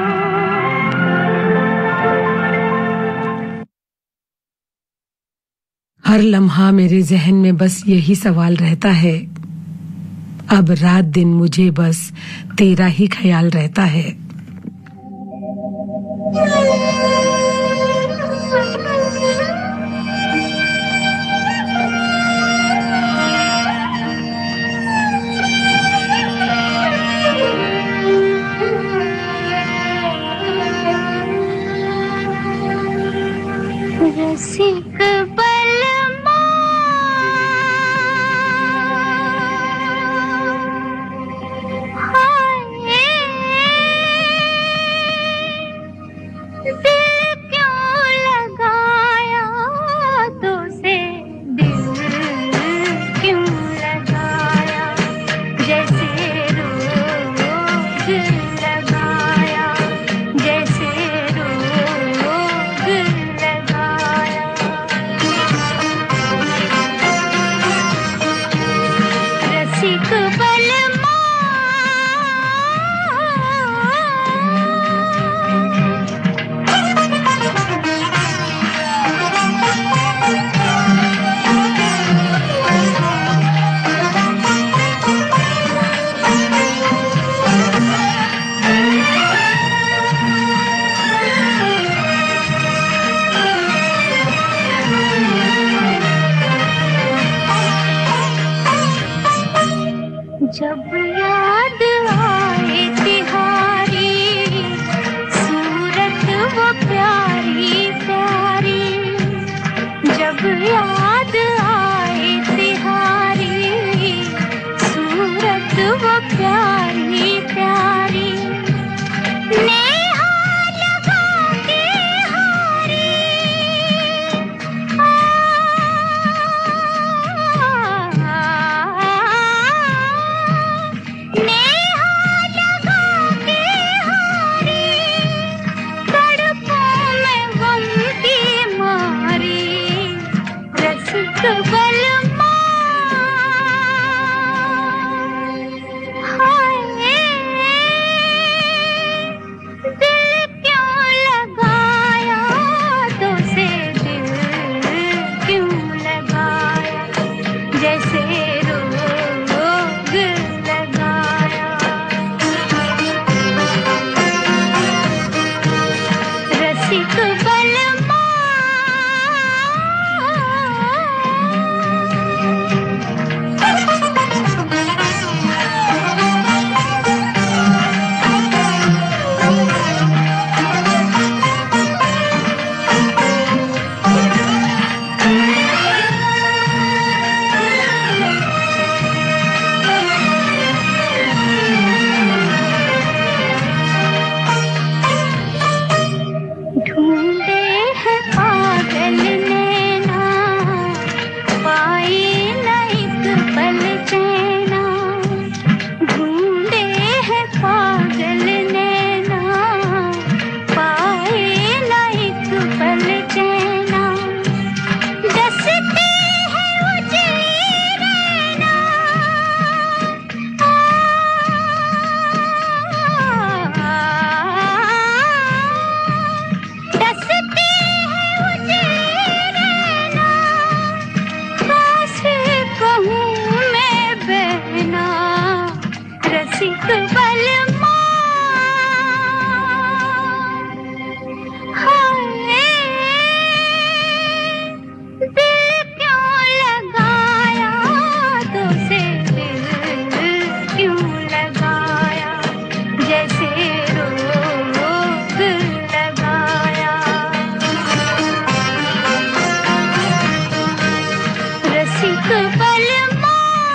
हर लम्हा मेरे जहन में बस यही सवाल रहता है, अब रात दिन मुझे बस तेरा ही ख्याल रहता है। रसिक बलमा हाय, दिल क्यों लगा जब याद आए तिहारी सूरत वो प्यारी प्यारी, जब याद आए तिहारी सूरत वो प्यारी प्यारी, नेहा लगा के हारी नेहा लगा के हारी, तड़पों में गम की मारी, रसिक बलमा हाय, दिल क्यों लगाया तो से दिल क्यों लगाया, जैसे रोग लगाया, रसिक बलमा ढूंढे है पागल नैना, पाई न एक पल चैना, ढूंढे है पागल नैना, पाए न एक पल चैना, डसते है उजली रैना, डसते है उजली रैना, कैसे कहूँ मैं बहना, रसिक बलमा हाय, दिल क्यों लगाया तो से दिल क्यों लगाया, जैसे रोग लगाया, रसिक बलमा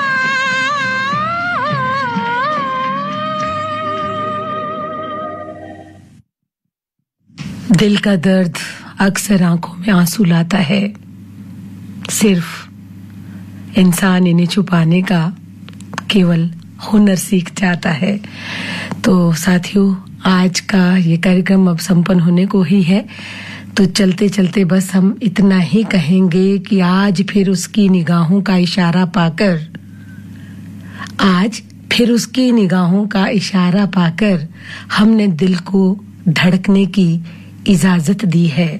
दिल का दर्द अक्सर आंखों में आंसू लाता है, सिर्फ इंसान इन्हें छुपाने का केवल हुनर सीख जाता है। तो साथियों, आज का ये कार्यक्रम अब संपन्न होने को ही है, तो चलते चलते बस हम इतना ही कहेंगे कि आज फिर उसकी निगाहों का इशारा पाकर आज फिर उसकी निगाहों का इशारा पाकर हमने दिल को धड़कने की इजाजत दी है।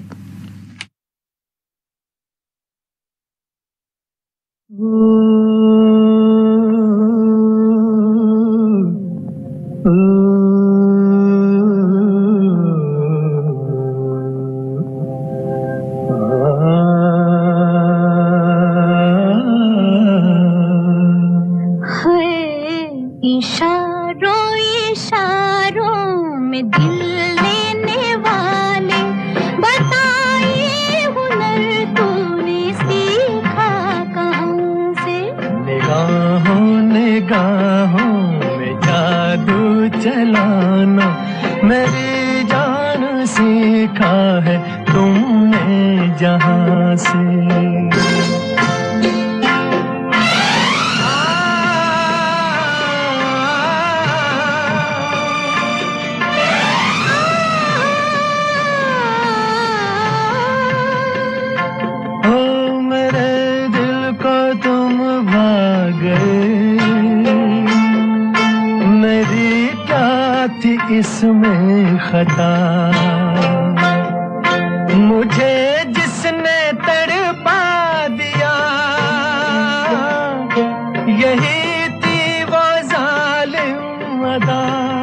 इशारों इशारों में दिल लेने वाले, बताइए हुनर तूने सीखा कहाँ से, निगाहों निगाहों में जादू चलाना मेरी जान सीखा है तुमने जहाँ से। इसमें खता मुझे जिसने तड़पा दिया, यही थी वो जालिम अदा,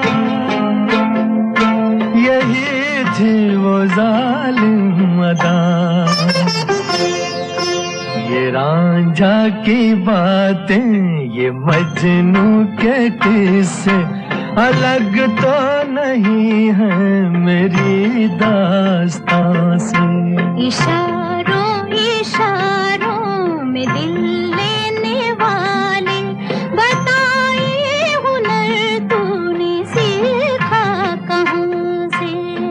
यही थी वो जालिम अदा। ये रांझ रांझा की बातें ये मजनू के किस्से अलग तो नहीं है मेरी दास्तां से। इशारों इशारों में दिल लेने वाले बताए हुनर तूने सीखा कहाँ से।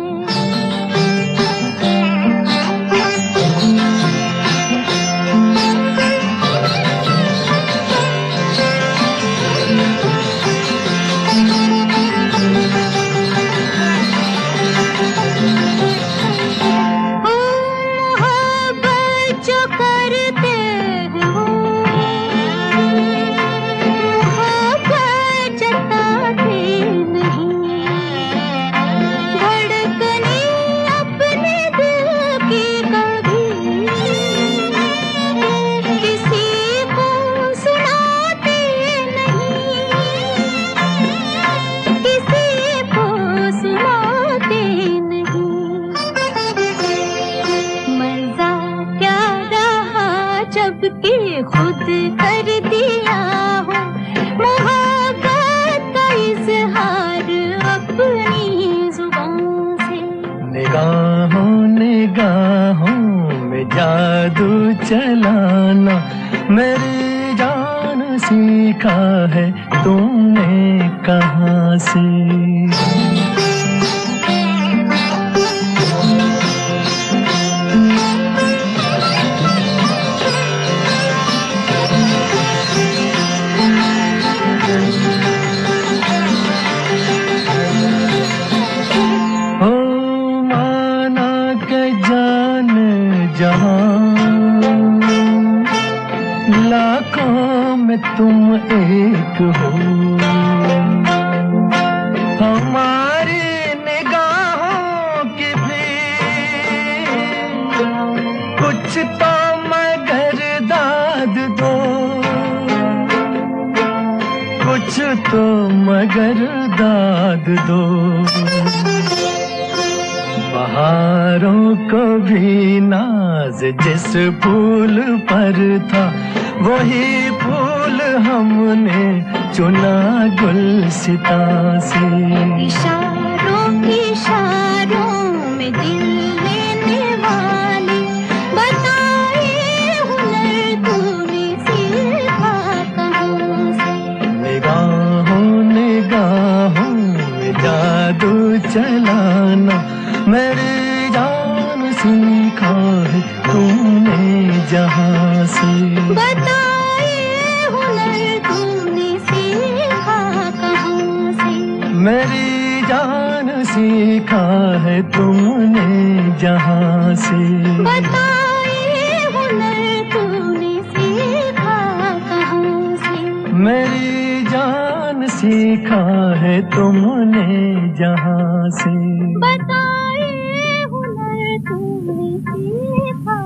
खुद कर दिया हो मोहब्बत का इज़हार अपनी जुबान से। निगाहों निगाहों में जादू चलाना मेरी जान सीखा है तुमने कहाँ से। लाखों में तुम एक हो हमारी निगाहों की भी कुछ तो मगर दाद दो, कुछ तो मगर दाद दो। बहारों को भी नाज जिस फूल पर था वही फूल हमने चुना गुलसिता से। इशारों इशारों में दिल लेने वाले बताए हुनर तूने सीखा कहाँ से। निगाहों निगाहों में जादू चलाना मेरी जान सीखा है तुमने जहाँ से। बताए हुनर तूने सीखा कहाँ से। मेरी जान सीखा है तुमने जहाँ से। बताए हुनर तूने सीखा कहाँ से। मेरी जान सीखा है तुमने जहाँ से। बताए हुनर तूने सीखा।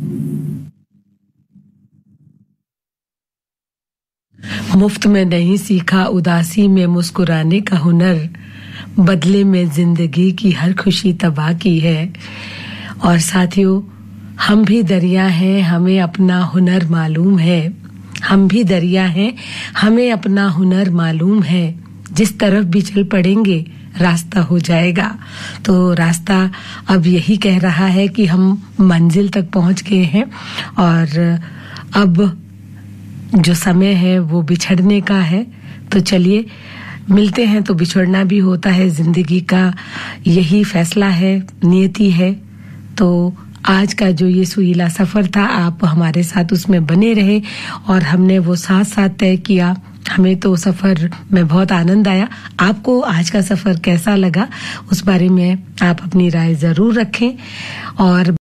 मुफ्त में नहीं सीखा उदासी में मुस्कुराने का हुनर, बदले में जिंदगी की हर खुशी तबाह की है। और साथियों, हम भी दरिया हैं, हमें अपना हुनर मालूम है। हम भी दरिया हैं, हमें अपना हुनर मालूम है। जिस तरफ भी चल पड़ेंगे रास्ता हो जाएगा। तो रास्ता अब यही कह रहा है कि हम मंजिल तक पहुंच गए हैं और अब जो समय है वो बिछड़ने का है। तो चलिए मिलते हैं, तो बिछड़ना भी होता है, जिंदगी का यही फैसला है, नियति है। तो आज का जो ये सुरीला सफर था, आप हमारे साथ उसमें बने रहे और हमने वो साथ साथ तय किया। हमें तो सफर में बहुत आनंद आया। आपको आज का सफर कैसा लगा, उस बारे में आप अपनी राय जरूर रखें और